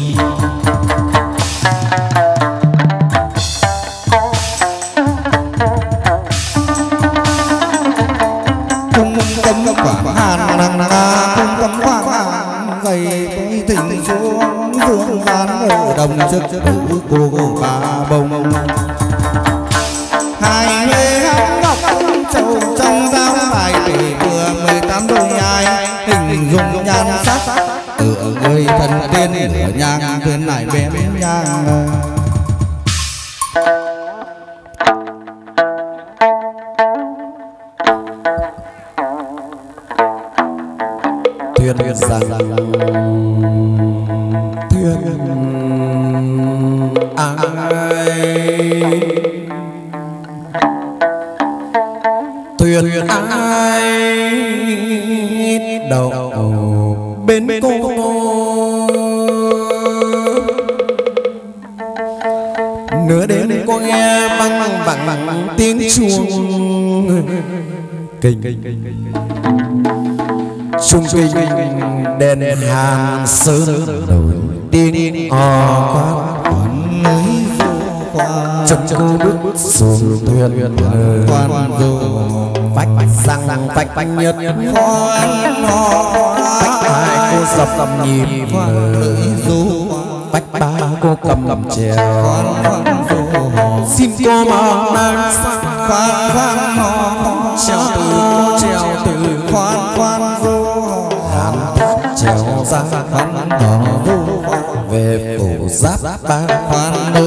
cung cấm quả hàn nàng nga cung cấm quả hàn dày tôi thỉnh xuống dương gian ở đồng trước cô cô bà bông. Hai người hát ngọc châu trong giáo bài tỷ vừa mười tám đôi nhai hình dung nhan sắc tựa người thần tiên ở nhang thuyền lại bém nhang. thuyền rằng thuyền ai thuyền ai đầu bên cô nửa đêm có nghe vang vẳng tiếng chuông kinh chung kinh đèn hàng sơn đổi tiếng hò quán chấm cô bước xuống thuyền quan du vách răng vách nhất khoan vách hai cô dập cầm nhịp du vách ba cô cầm cầm trèo xin cô mà nàng khoan khoan trèo từ trèo từ khoan khoan du hàn trèo ra khoan hò về phủ giáp ba khoan nữ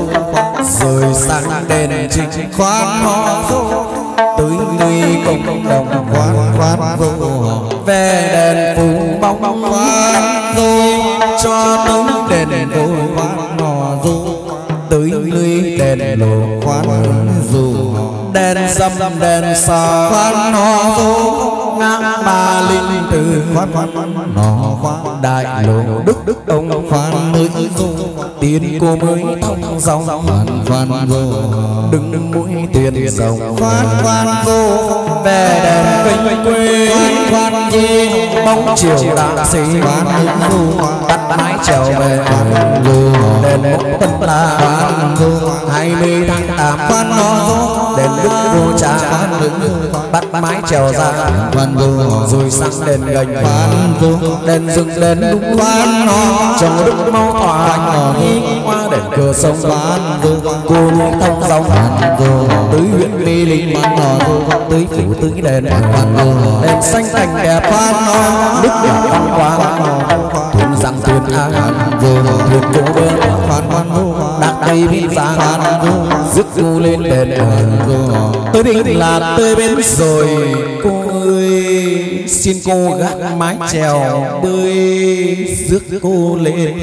rồi sang đền trinh khoan hò tới nơi công đồng khoan khoan du về đền phủ bóng bóng khoan du cho tới đền phủ khoan hò du tới nơi đền lộ khoan du đèn dâm đèn xa khoan hò du ngang ba linh từ khoan khoan hò khoan đại lộ đức đức ông khoan mới du tiên cô mới thông dòng khoan khoan du đừng đừng mũi tiền rồng khoan khoan du về đèn kênh quê khoan khoan du bóng chiều đạm sĩ khoan du bắt mái trèo về đèn mốc tân la khoan du hai mươi tháng tám khoan hò du đèn đức vô trà bắt mái trèo ra khoan du rồi sang đèn gành khoan du đèn rừng đèn đúng khoan hò trong đức mau tỏa qua đèn cửa sông khoan du cô thông dòng khoan du tới huyện Mê Linh khoan hò tới phủ tới đèn khoan du đèn xanh cảnh đẹp khoan hò đức đẹp văn quang thuyền rằng thuyền an thuyền cô đơn khoan khoan du đặt đây bên giang khoan du rước cô lên đèn tới định là tới bên rồi cô ơi xin cô gác mái chèo bơi rước cô lên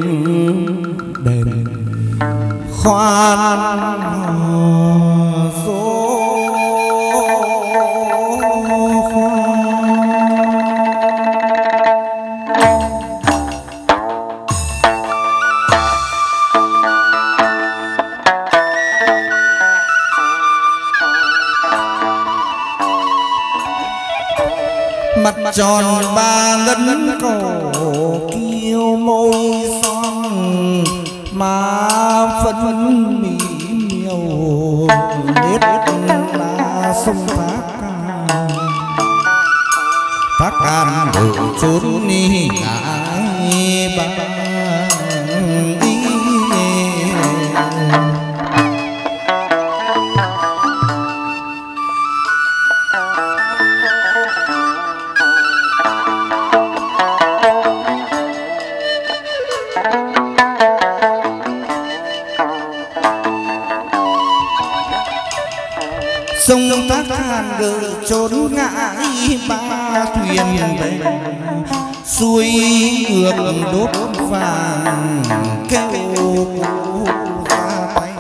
đèn khoan số mặt tròn ba ngân cổ kiêu môi son má phấn mỹ miều nết là sông thác can thác can đổ trốn đi ngãi ba sông thác can gỡ trốn ngãi ba thuyền về xuôi ngược đốt vàng kêu ra tay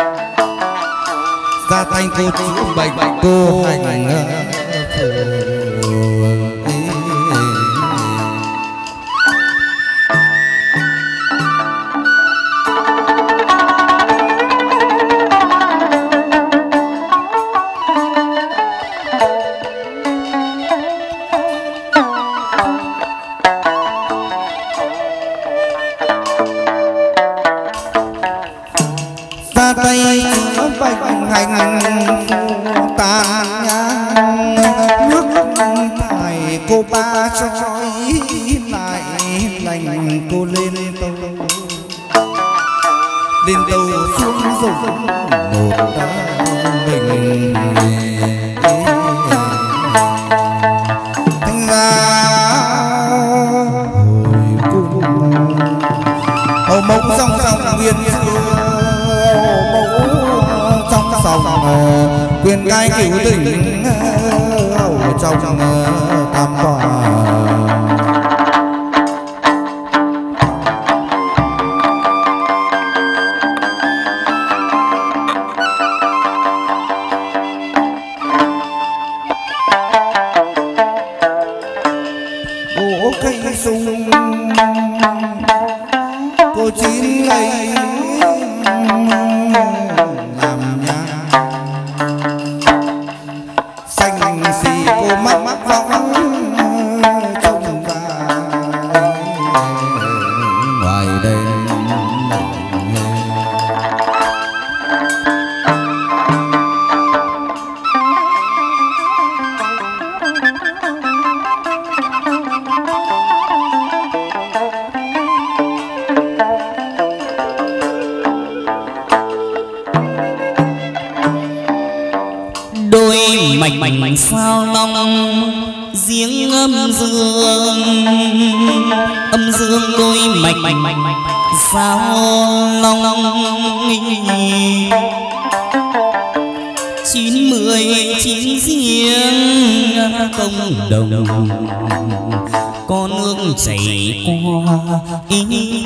ra tay cô chữa bệnh cô hành tay chữa bệnh hành tàn nhang nước thải cô ba cho trói lại lành cô lên tàu lên tàu xuống dùng một ta mình thành ra hồi cung hầu mẫu song song viên mẫu song song quyền gai cửu tình hầu trong tam tòa. Cô chín ngày làm nhà xanh xì cô mắt mắt võng trông ra ngoài đây. mạch mạch sao long giếng âm dương âm dương đôi mạch mạch sao long chín mười chín riêng công đồng con nước chảy qua ý.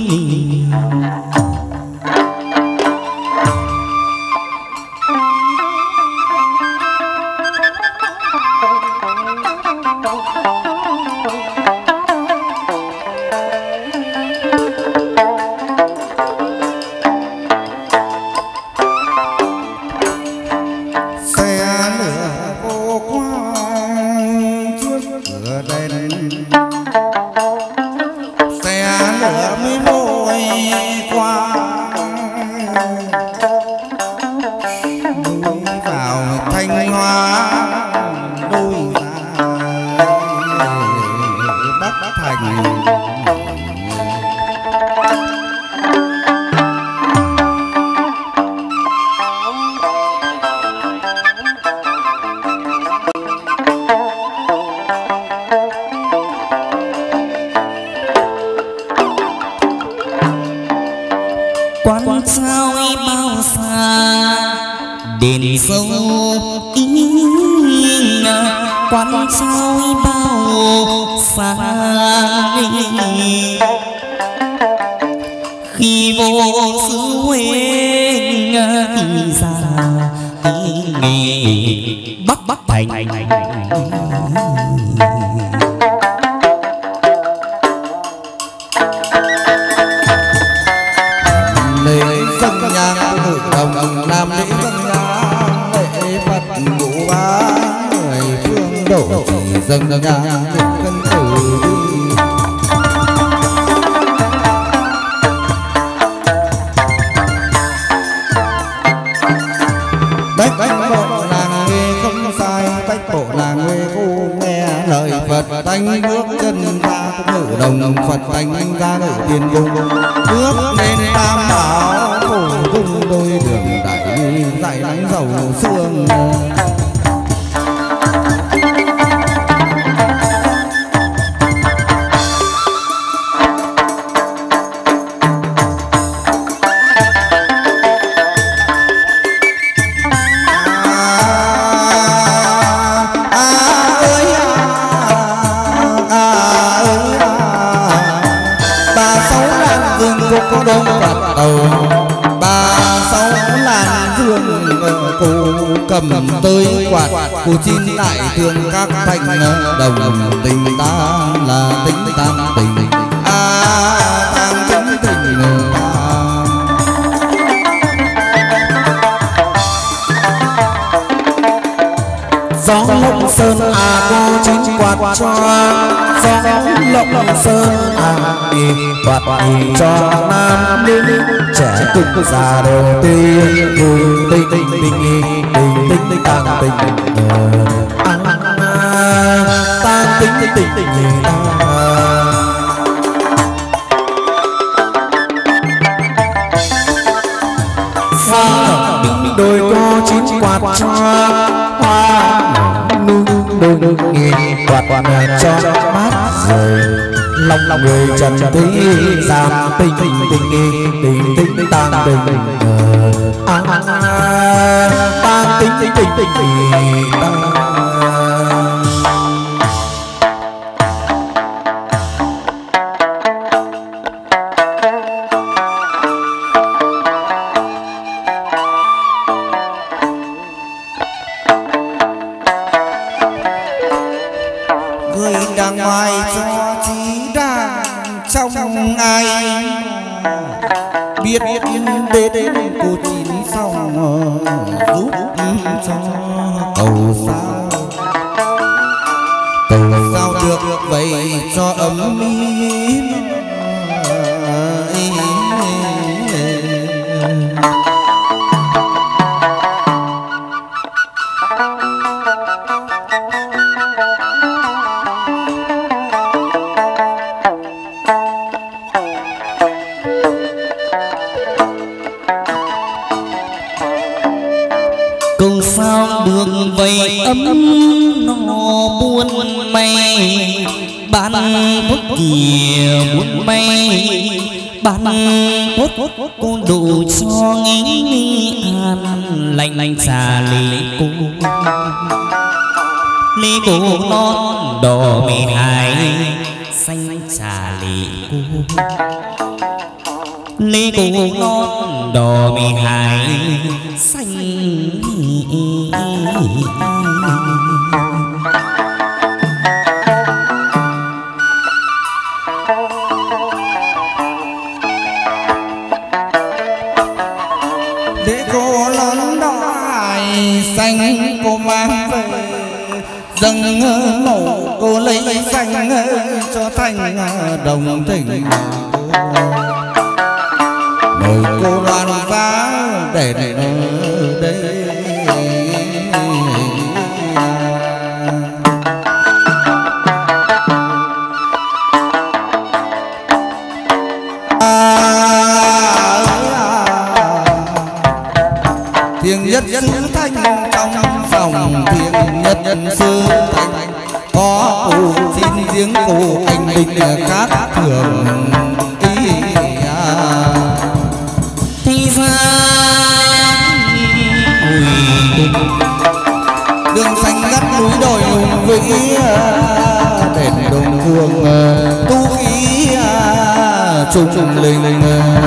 Quán sao bao xa đền sâu ý, quán sao bao xa khi vô xứ Huế thì ra Bắc Bắc Thành. Đồng Nam lễ dân nhang lễ Phật ngũ bá người phương độ chỉ dâng nhang cân tử bách bộ làng nghề không sai bách bộ làng nghề cô nghe lời Phật thanh bước chân ra cũng ngự đồng Phật thanh ra ngự tiền cung bước lên tam bảo phổ cung đôi đường đại dải nắng dầu sương. Có đôi Phật đầu ba sáu làn dương cô cầm tới quạt cô chín lại thương các thành đồng tình ta là tính tam tình a tam tính tình gió lộng sơn à cô chín quạt cho gió lộng sơn à quạt cho nam nữ trẻ cùng già đều tình tình tình tình tình tình tang tình tang tình tình tình sáng binh đôi có chín quạt cho hoa nung đôi nghề quạt quạt cho mát rồi lòng lòng người trần thế gian tình tình tình tình tình tình tang tình à tang tình tình tình tình tang. Biết đến đến cô chín xong giúp cho cầu sao cầu sao được vậy cho ấm ý. vậy ấm nó buôn mây ban phúc kìa buôn mây ban phúc cô đủ cho nghĩ an lạnh lạnh xà lì cô lì cô non đỏ mì hài xanh xà lì cô lì cô non đỏ mì hài xanh để cô lớn đói xanh cô mang về dâng màu cô lấy xanh cho thành đồng tình mời cô đoàn giá để để đây thiêng nhất sứ thanh trong phòng thiêng nhất sứ thanh có cụ xin giếng cụ anh bình khác thường ý thì ra đường xanh ngắt núi đồi hùng vĩ đền đồng phương tu khí trùng trùng linh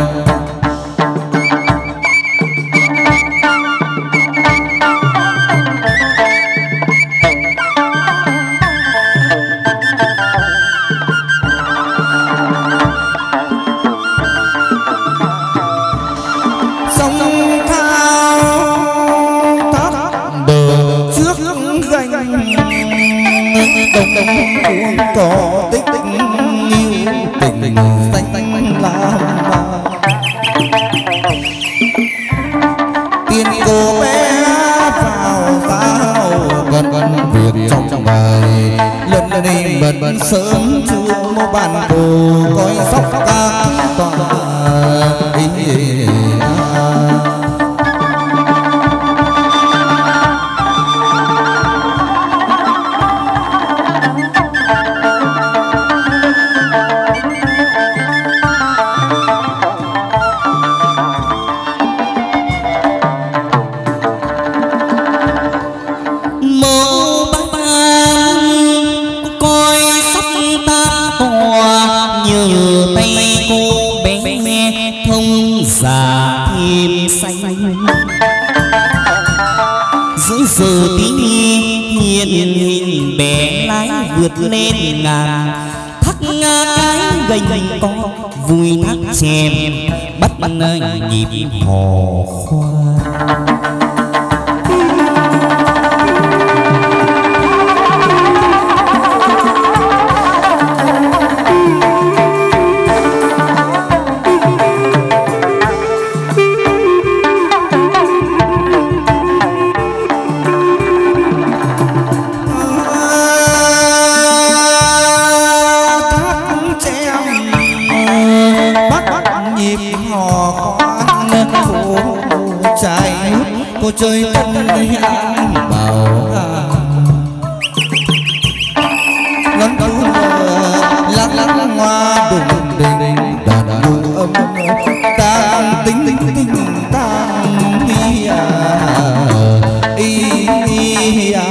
có tích yêu tình xanh xanh lam tiền cô bé vào vào gần gần việc trong trong bài lần lần đi bận bận sớm chưa mua bàn cô coi sóc ca tòa ý giờ tí hiền hình bé lái vượt lên ngàn thác cái gành gành con vui thác chèm bắt bắt nhịp hò khoan cô chơi thân áng bảo ngân thu lắc lắc hoa đùng đình đàn đàn âm tan tính tính tính tan đi à ý à.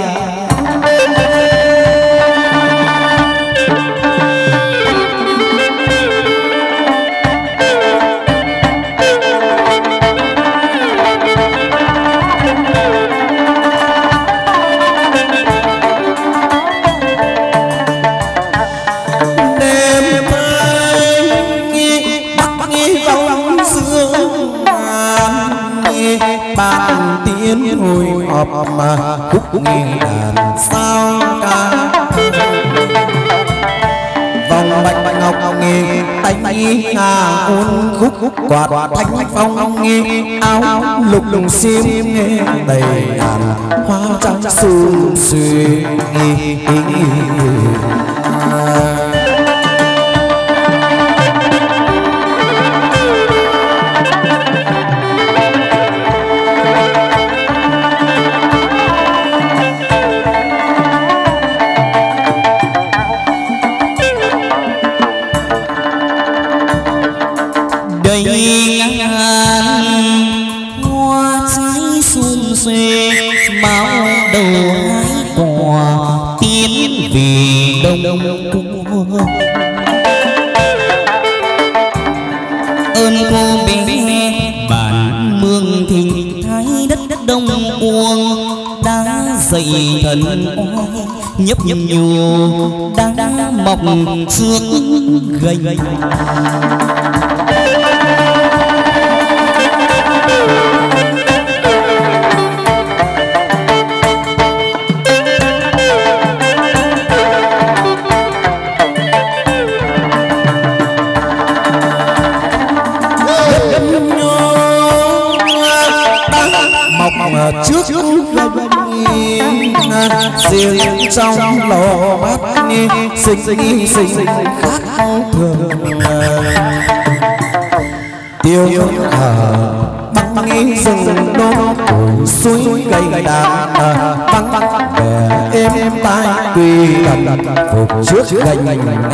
Hồi họp mà khúc nghe đàn sao ca vòng bạch bạch ngọc nghe đánh hà ôn khúc khúc quạt thanh phong nghe áo lục lùng xiêm nghe đầy đàn hoa trắng sum suy ơn cô bé bản mương thình thái đất đất đông cuồng đã dậy thần oai nhấp nhô đã mọc xương gầy trước riêng trong lò bát sinh sinh sinh khác thường tiêu ở băng nghi rừng đô củi suối cây đàn băng băng về êm êm tai quỳ đặt phục trước gành gành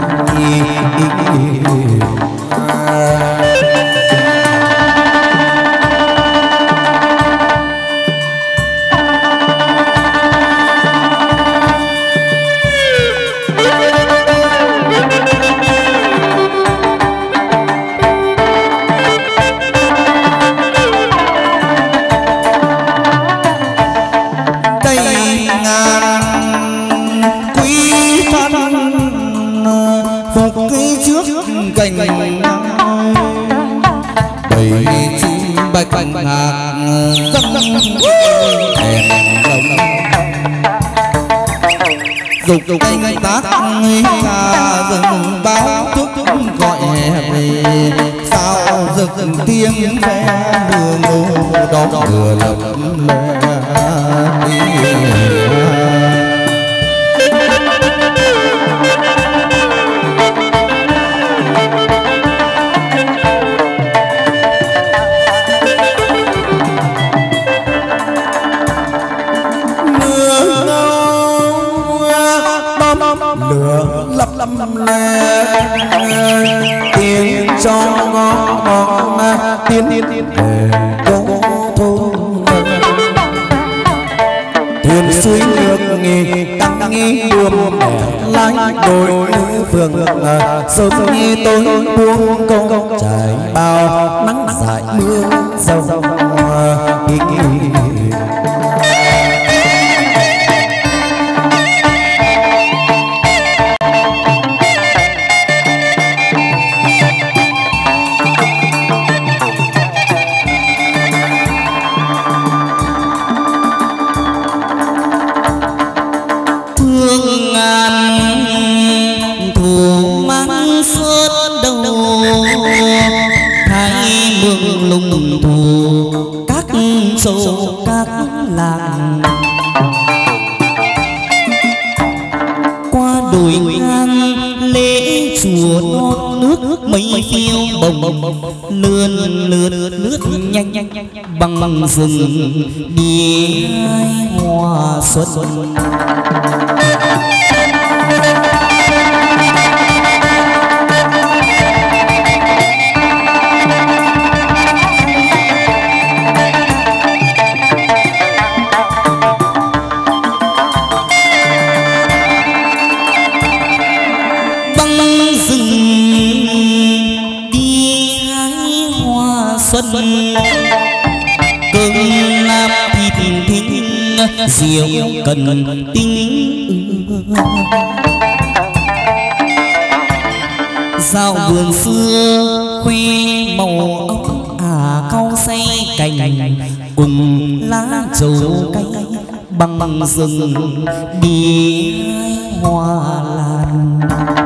dục dục canh tác xa rừng báo thức gọi về sao rực tiếng ve mưa ngô đó vừa lầm lửa lấp lấp lè tiếng cho ngõ ngõ tiến tiến về cố thôn thuyền suối nước nghề tăng nghi đường lái đồi phường sớm nghe tôi buông câu trải bao nắng dại mưa dầu dầu lùng thù các sâu các làng qua đồi ngang lễ chùa non nước mây phiêu bồng lươn lươn lướt nhanh nhanh bằng rừng đi hoa xuân. Cơn lam thịt thính rượu cần tinh dạo vườn xưa khoe màu ốc à cau say cành cùng lá trầu cay bằng rừng đi hoa lan.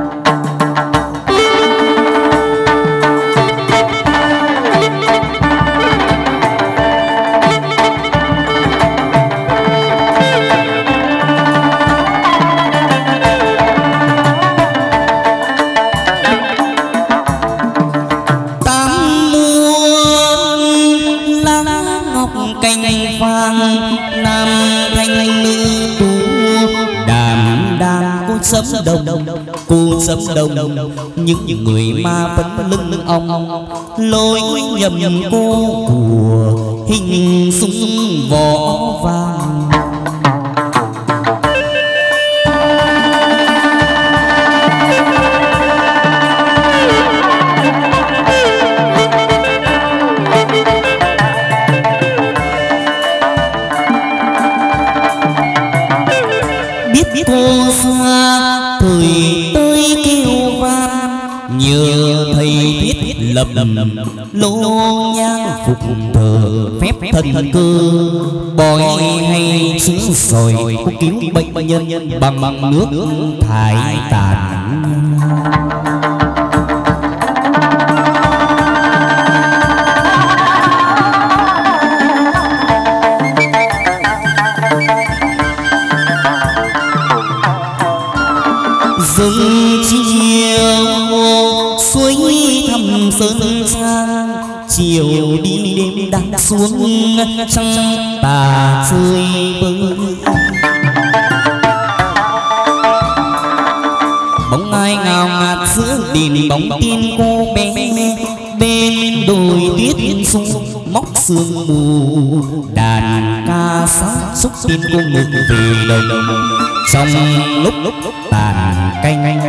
Sấm đồng cô sấm đồng những người ma vẫn lưng ong lối nhầm cô của hình súng vỏ vàng. Biết cô xa thời tới kêu van nhờ thầy thiết lập lô nhang phục thờ phép thần cơ bói hay xứ sỏi cứu bệnh nhân bằng nước thải tàn. Rừng chiều suối thăm sơn sang chiều đi đêm đang xuống trăng tà rơi vơi bóng ai ngào ngạt giữa đền bóng tin cô bé bên đồi tuyết xuống móc sương mù đàn ca sáo xúc tin cô ngược về đồng trong lúc lúc lúc tàn canh.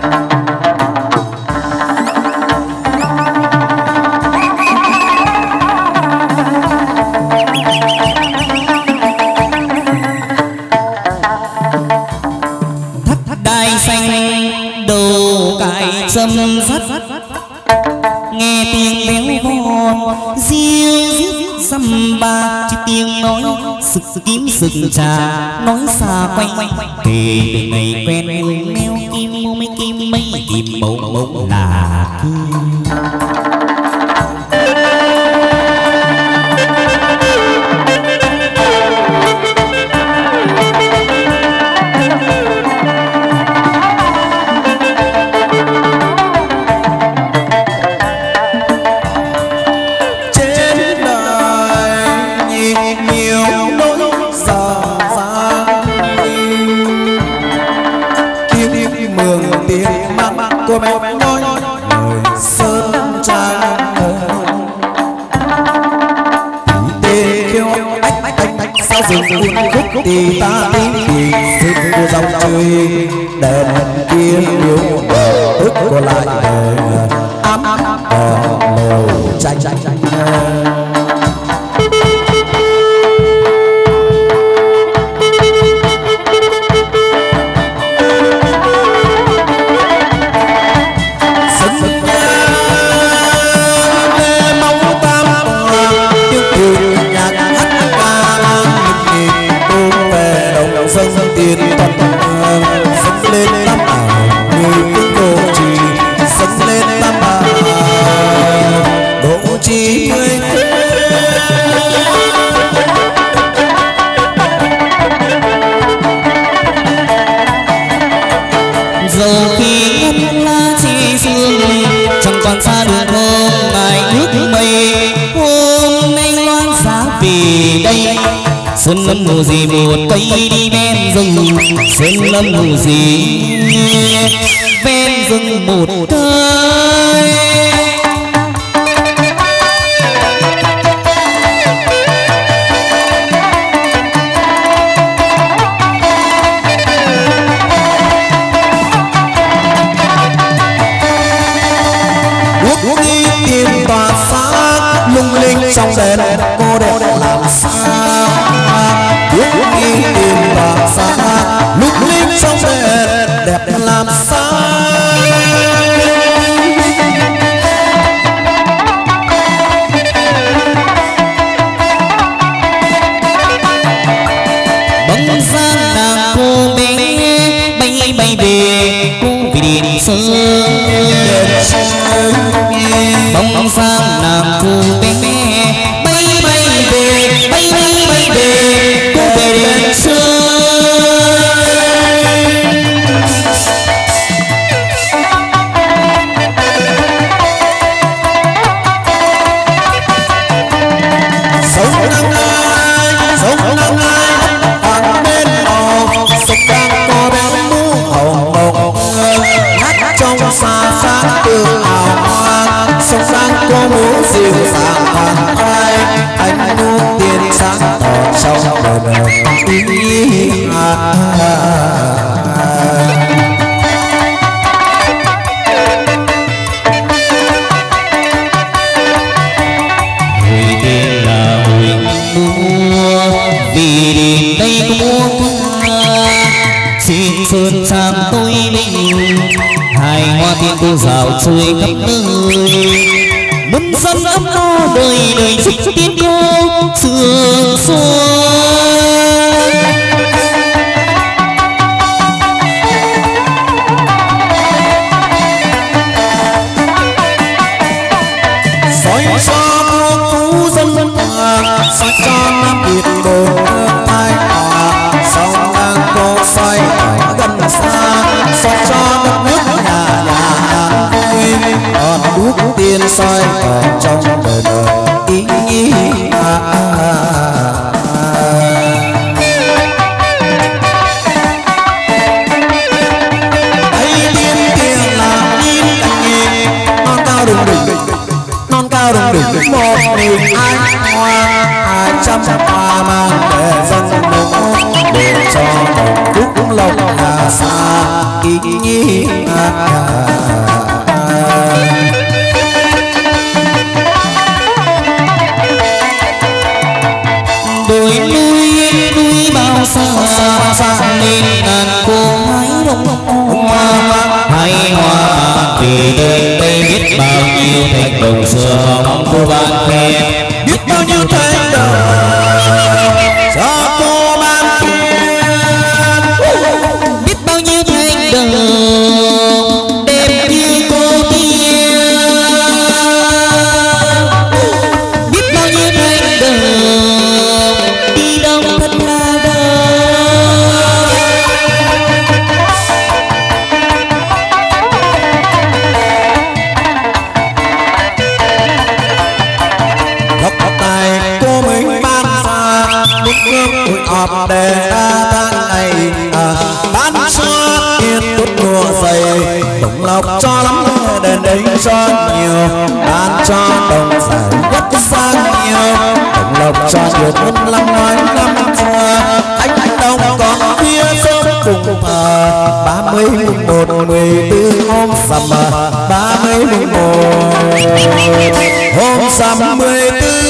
Thắt thắt đai xanh đầu cài châm sắt nghe tiếng béo von riêu riêu dăm ba chỉ tiếng nói sực kiếm sực trà nói xa quanh kể từ ngày quen người meo kim mô mấy kim mấy kim bầu bầu là kim. Cô bé nói lời sơn trang tê kêu ách ách ách ách sao rừng cuốn khúc thì ta đi thì rừng cô dòng chơi đèn kia yêu tức cô lại đời ám ở lầu tranh tranh tranh tiền toàn dâng lên tam ảo người cứ độ trì dâng lên tam ảo độ trì người về đây. Sơn lâm mù gì một cây đi ven rừng, sơn lâm mù gì ven rừng một cây. Quốc đi tiền tỏa sáng lung linh trong đèn cô đẹp làm sao. Quốc đi tiền tỏa sáng lung linh trong đèn đẹp làm sao. Bóng dáng nàng cô bé bay bay về cô về điện sơn. Bóng dáng nàng cô bé bay bay về bay bay bay về cô về điện sơn. Sống năm nay, sống năm nay, hàng bên màu, sống đang có bé mũ hồng hồng, hát trong xa xa tự hào hoa, sống đang có mũ dịu dàng hoàng ai, anh nuốt tiền sáng tỏ trong đời đời ý à. Vì đến đây có mua ca xin sơn sang tôi linh hai hoa thiên cô rào chơi khắp nơi muốn dân ấm no đời đời trích tiên cô sương xuôi. Soi cho muôn phú dân dân hòa, soi cho Nam Việt bồn nước thái hòa, sông ngang cô xoay ở gần xa, soi cho đất nước nhà nhà vui, còn đuốc tiên soi ở trong đời đời ý ý à, à, à. Đây tiên tiền là in cảnh nhị, non cao đùng đùng non cao đùng đùng một mình ai hoa hai trăm hoa mang để dân mộng để cho đồng phúc lộc hà xa ý ý à, à, à. Đôi núi núi bao xa xa lên ngàn cô hái đông hoa hai hoa vì đời đây biết bao nhiêu thành đồng xưa mong cô bạn khoe biết bao nhiêu thành đồng cho cô ban khen biết bao nhiêu thành đồng đẹp như cô tiên biết bao nhiêu thành đồng đi đâu thật là họp để tháng ngày à, bán xưa yên tốt mùa dày đồng lộc cho lắm đền đấy cho nhiều bán cho đồng giải rất sang nhiều đồng lộc cho nhiều hơn năm ngoái năm xưa anh anh đồng còn phía sớm cùng thờ ba mươi mùng một mười tư hôm rằm ba mươi mùng một hôm rằm mười tư.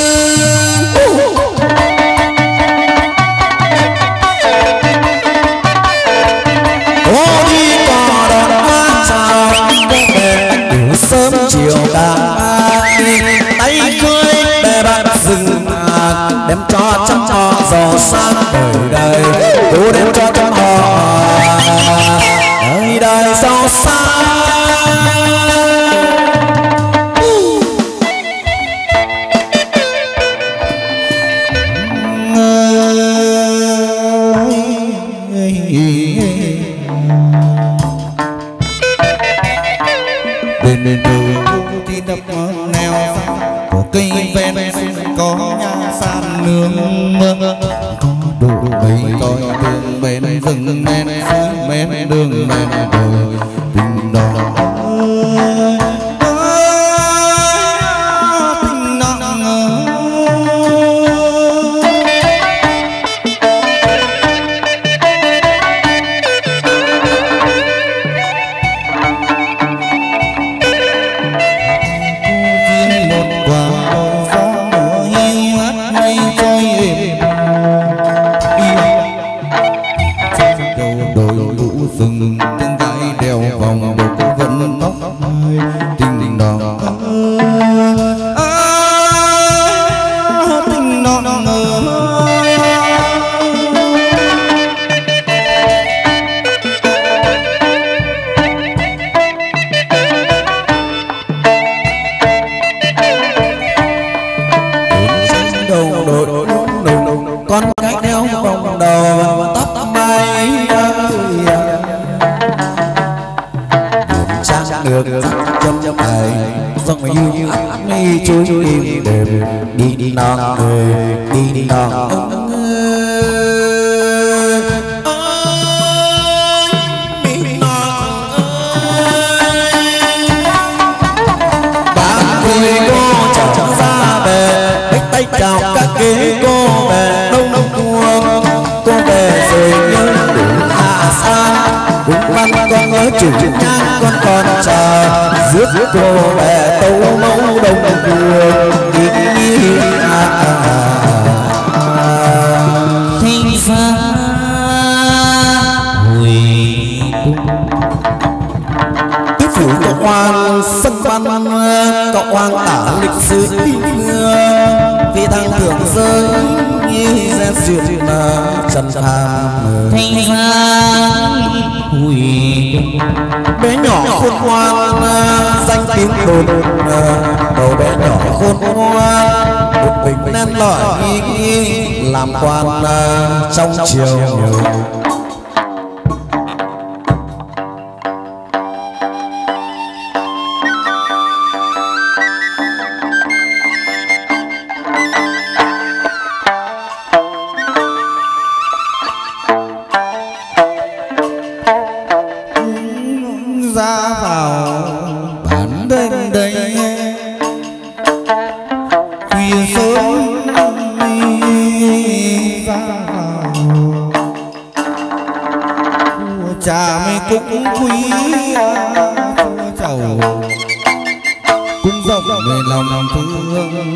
Sớm chiều đàn tay cưới để bạn rừng đem cho trăm họ giàu sang đời đời cô đem cho trăm họ đời đời giàu sang. bên bên đường thì đập neo của cây ven có nhà san nương có độ mấy coi đường bên rừng men suối men đường men đời tình đó tình nặng rừng từng dãy đèo vòng đục vẫn tóc tình đỏ tình đỏ đầu đội con gái đeo vòng đầu tóc mai được chấm chấm này dòng yêu đi chui đi đêm đi đi non người đi đi non ba người cô chào ra về bách tay chào các kế cô về đông đông cuồng cô về rồi nhớ đủ hạ xa cũng văn con ở chủ nhang con còn chờ rước cô về tấu mẫu đông cuồng đi đi à thanh xa hồi cung tứ phủ cộng hoàng sân văn cộng hoàng tả lịch sử tình hương vì thằng thượng giới nghi gian duyên trần phàm thanh xa hồi bé nhỏ khôn ngoan danh tiếng đồn đầu bé nhỏ khôn ngoan một bình nên lõi làm quan trong chiều nhiều ra vào bản đêm đây khuya sớm ra vào trà mê cũng quý chầu cũng rộng về lòng thương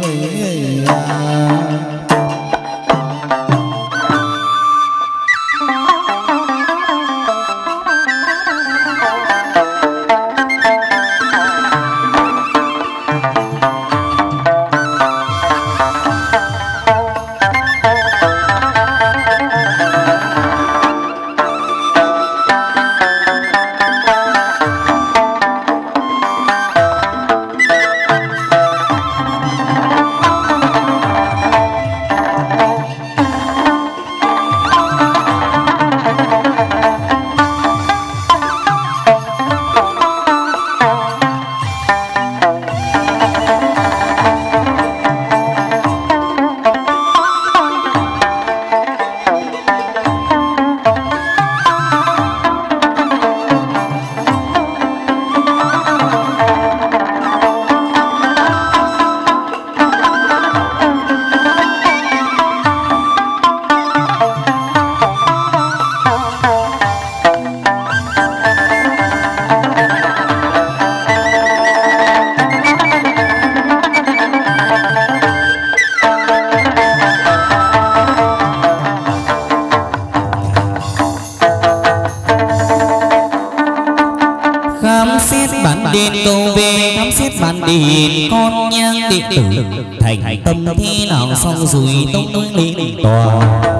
đền cầu về khám xét bản đền con nhang đệ tử thành tâm thế nào xong rồi tông tông lên tòa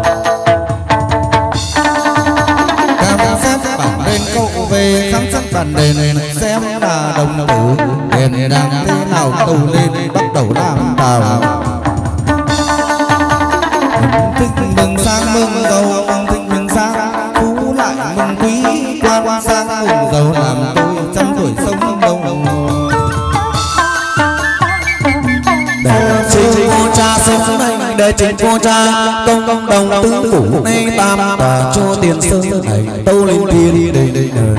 khám xét bản đền cậu về khám xét bản đền xem là đồng tử đền đang thế nào tàu lên bắt đầu làm tàu thích mừng sang mừng giàu thích mừng sang phú lại mừng quý quan sang mừng giàu làm tôi trăm tuổi sống đông để cha sống đời chính cô cha công công đồng tứ phủ nay tam tòa cho tiền sơn này tâu lên thiên đây đây đời.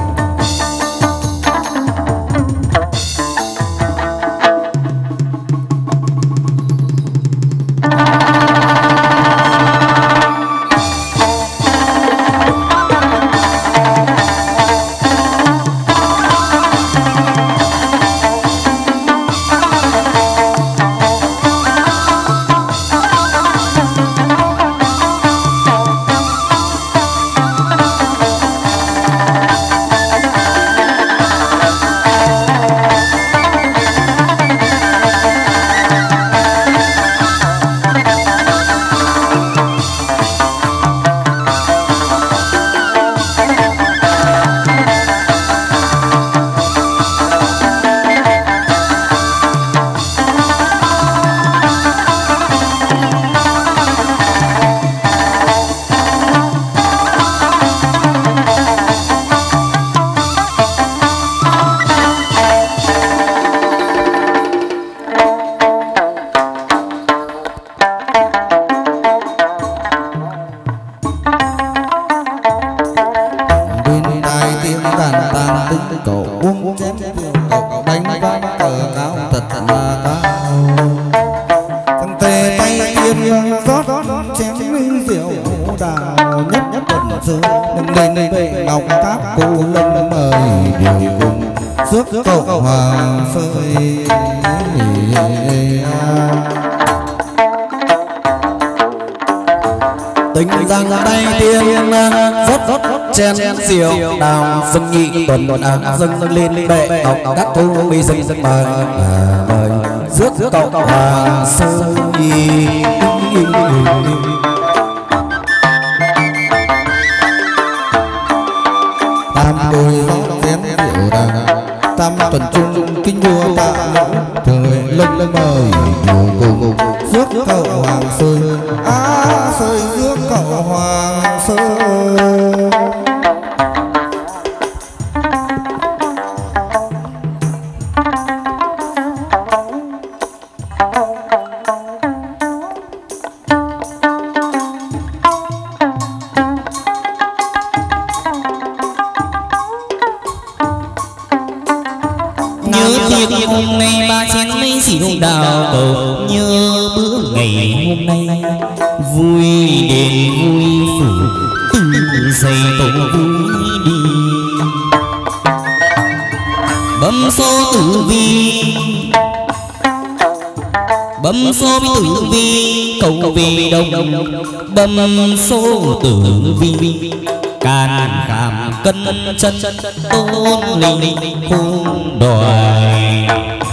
Diệu đào dân nghị tuần tuần áng dâng lên bệ ngọc các thu mi dâng dâng mời mời rước cậu hoàng sơn nhi tam đôi chén rượu đàn tam tuần trung kinh vua tạ mẫu thời lân lân mời điều cùng rước cậu hoàng sơn á sơi rước cậu hoàng sơn. đào cầu như bữa ngày hôm nay vui đền vui phủ từ giày tổ vui đi bấm số tử vi bấm số tử vi cầu về đông bấm số tử vi can cảm cân chân tôn linh khôn đòi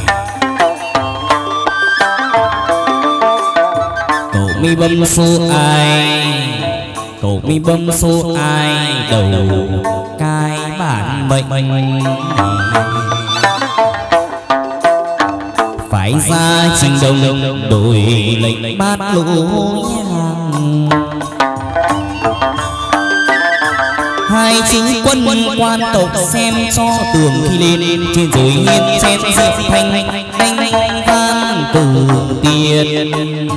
cậu mi bấm số ai cậu mi bấm số ai đầu cái bản mệnh phải ra trình đồng đổi lệnh bát lỗ nhang hai chính quân quan tộc xem cho tường khi lên trên dưới hiên chen diệp thanh đánh vang từ tiền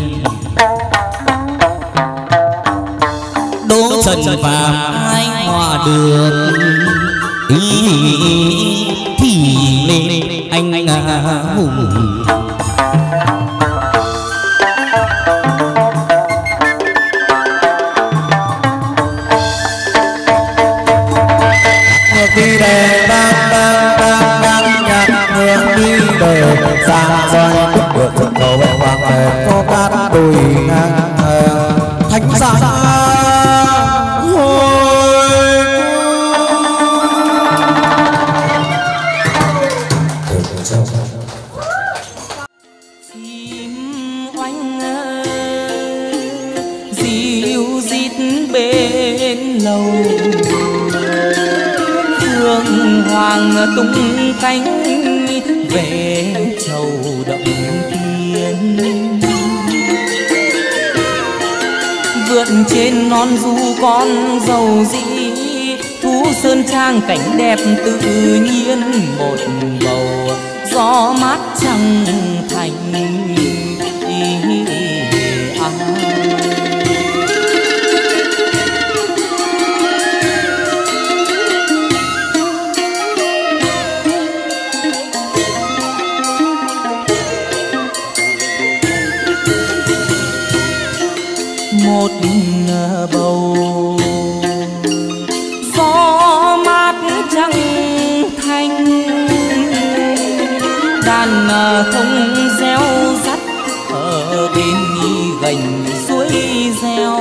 đỗ trần và hai hòa đường ý thì lên anh hùng đi đề đang đang đang đang nhạc hương đi đề sang roi được được cầu về hoàng về có cát đùi thánh giá chim oanh dịu rít bên lầu phương hoàng tung cánh về chầu động tiên vượt trên non du con dầu dĩ thú sơn trang cảnh đẹp tự nhiên một bầu gió mát trăng thành à. một bầu. Gió mát trăng thanh, đàn thông reo rắt ở bên gành suối reo.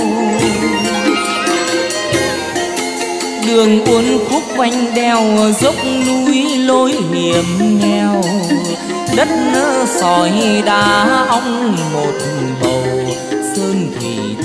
Đường uốn khúc quanh đèo, dốc núi lối hiểm nghèo. Đất sỏi đá ong một bầu, sơn thủy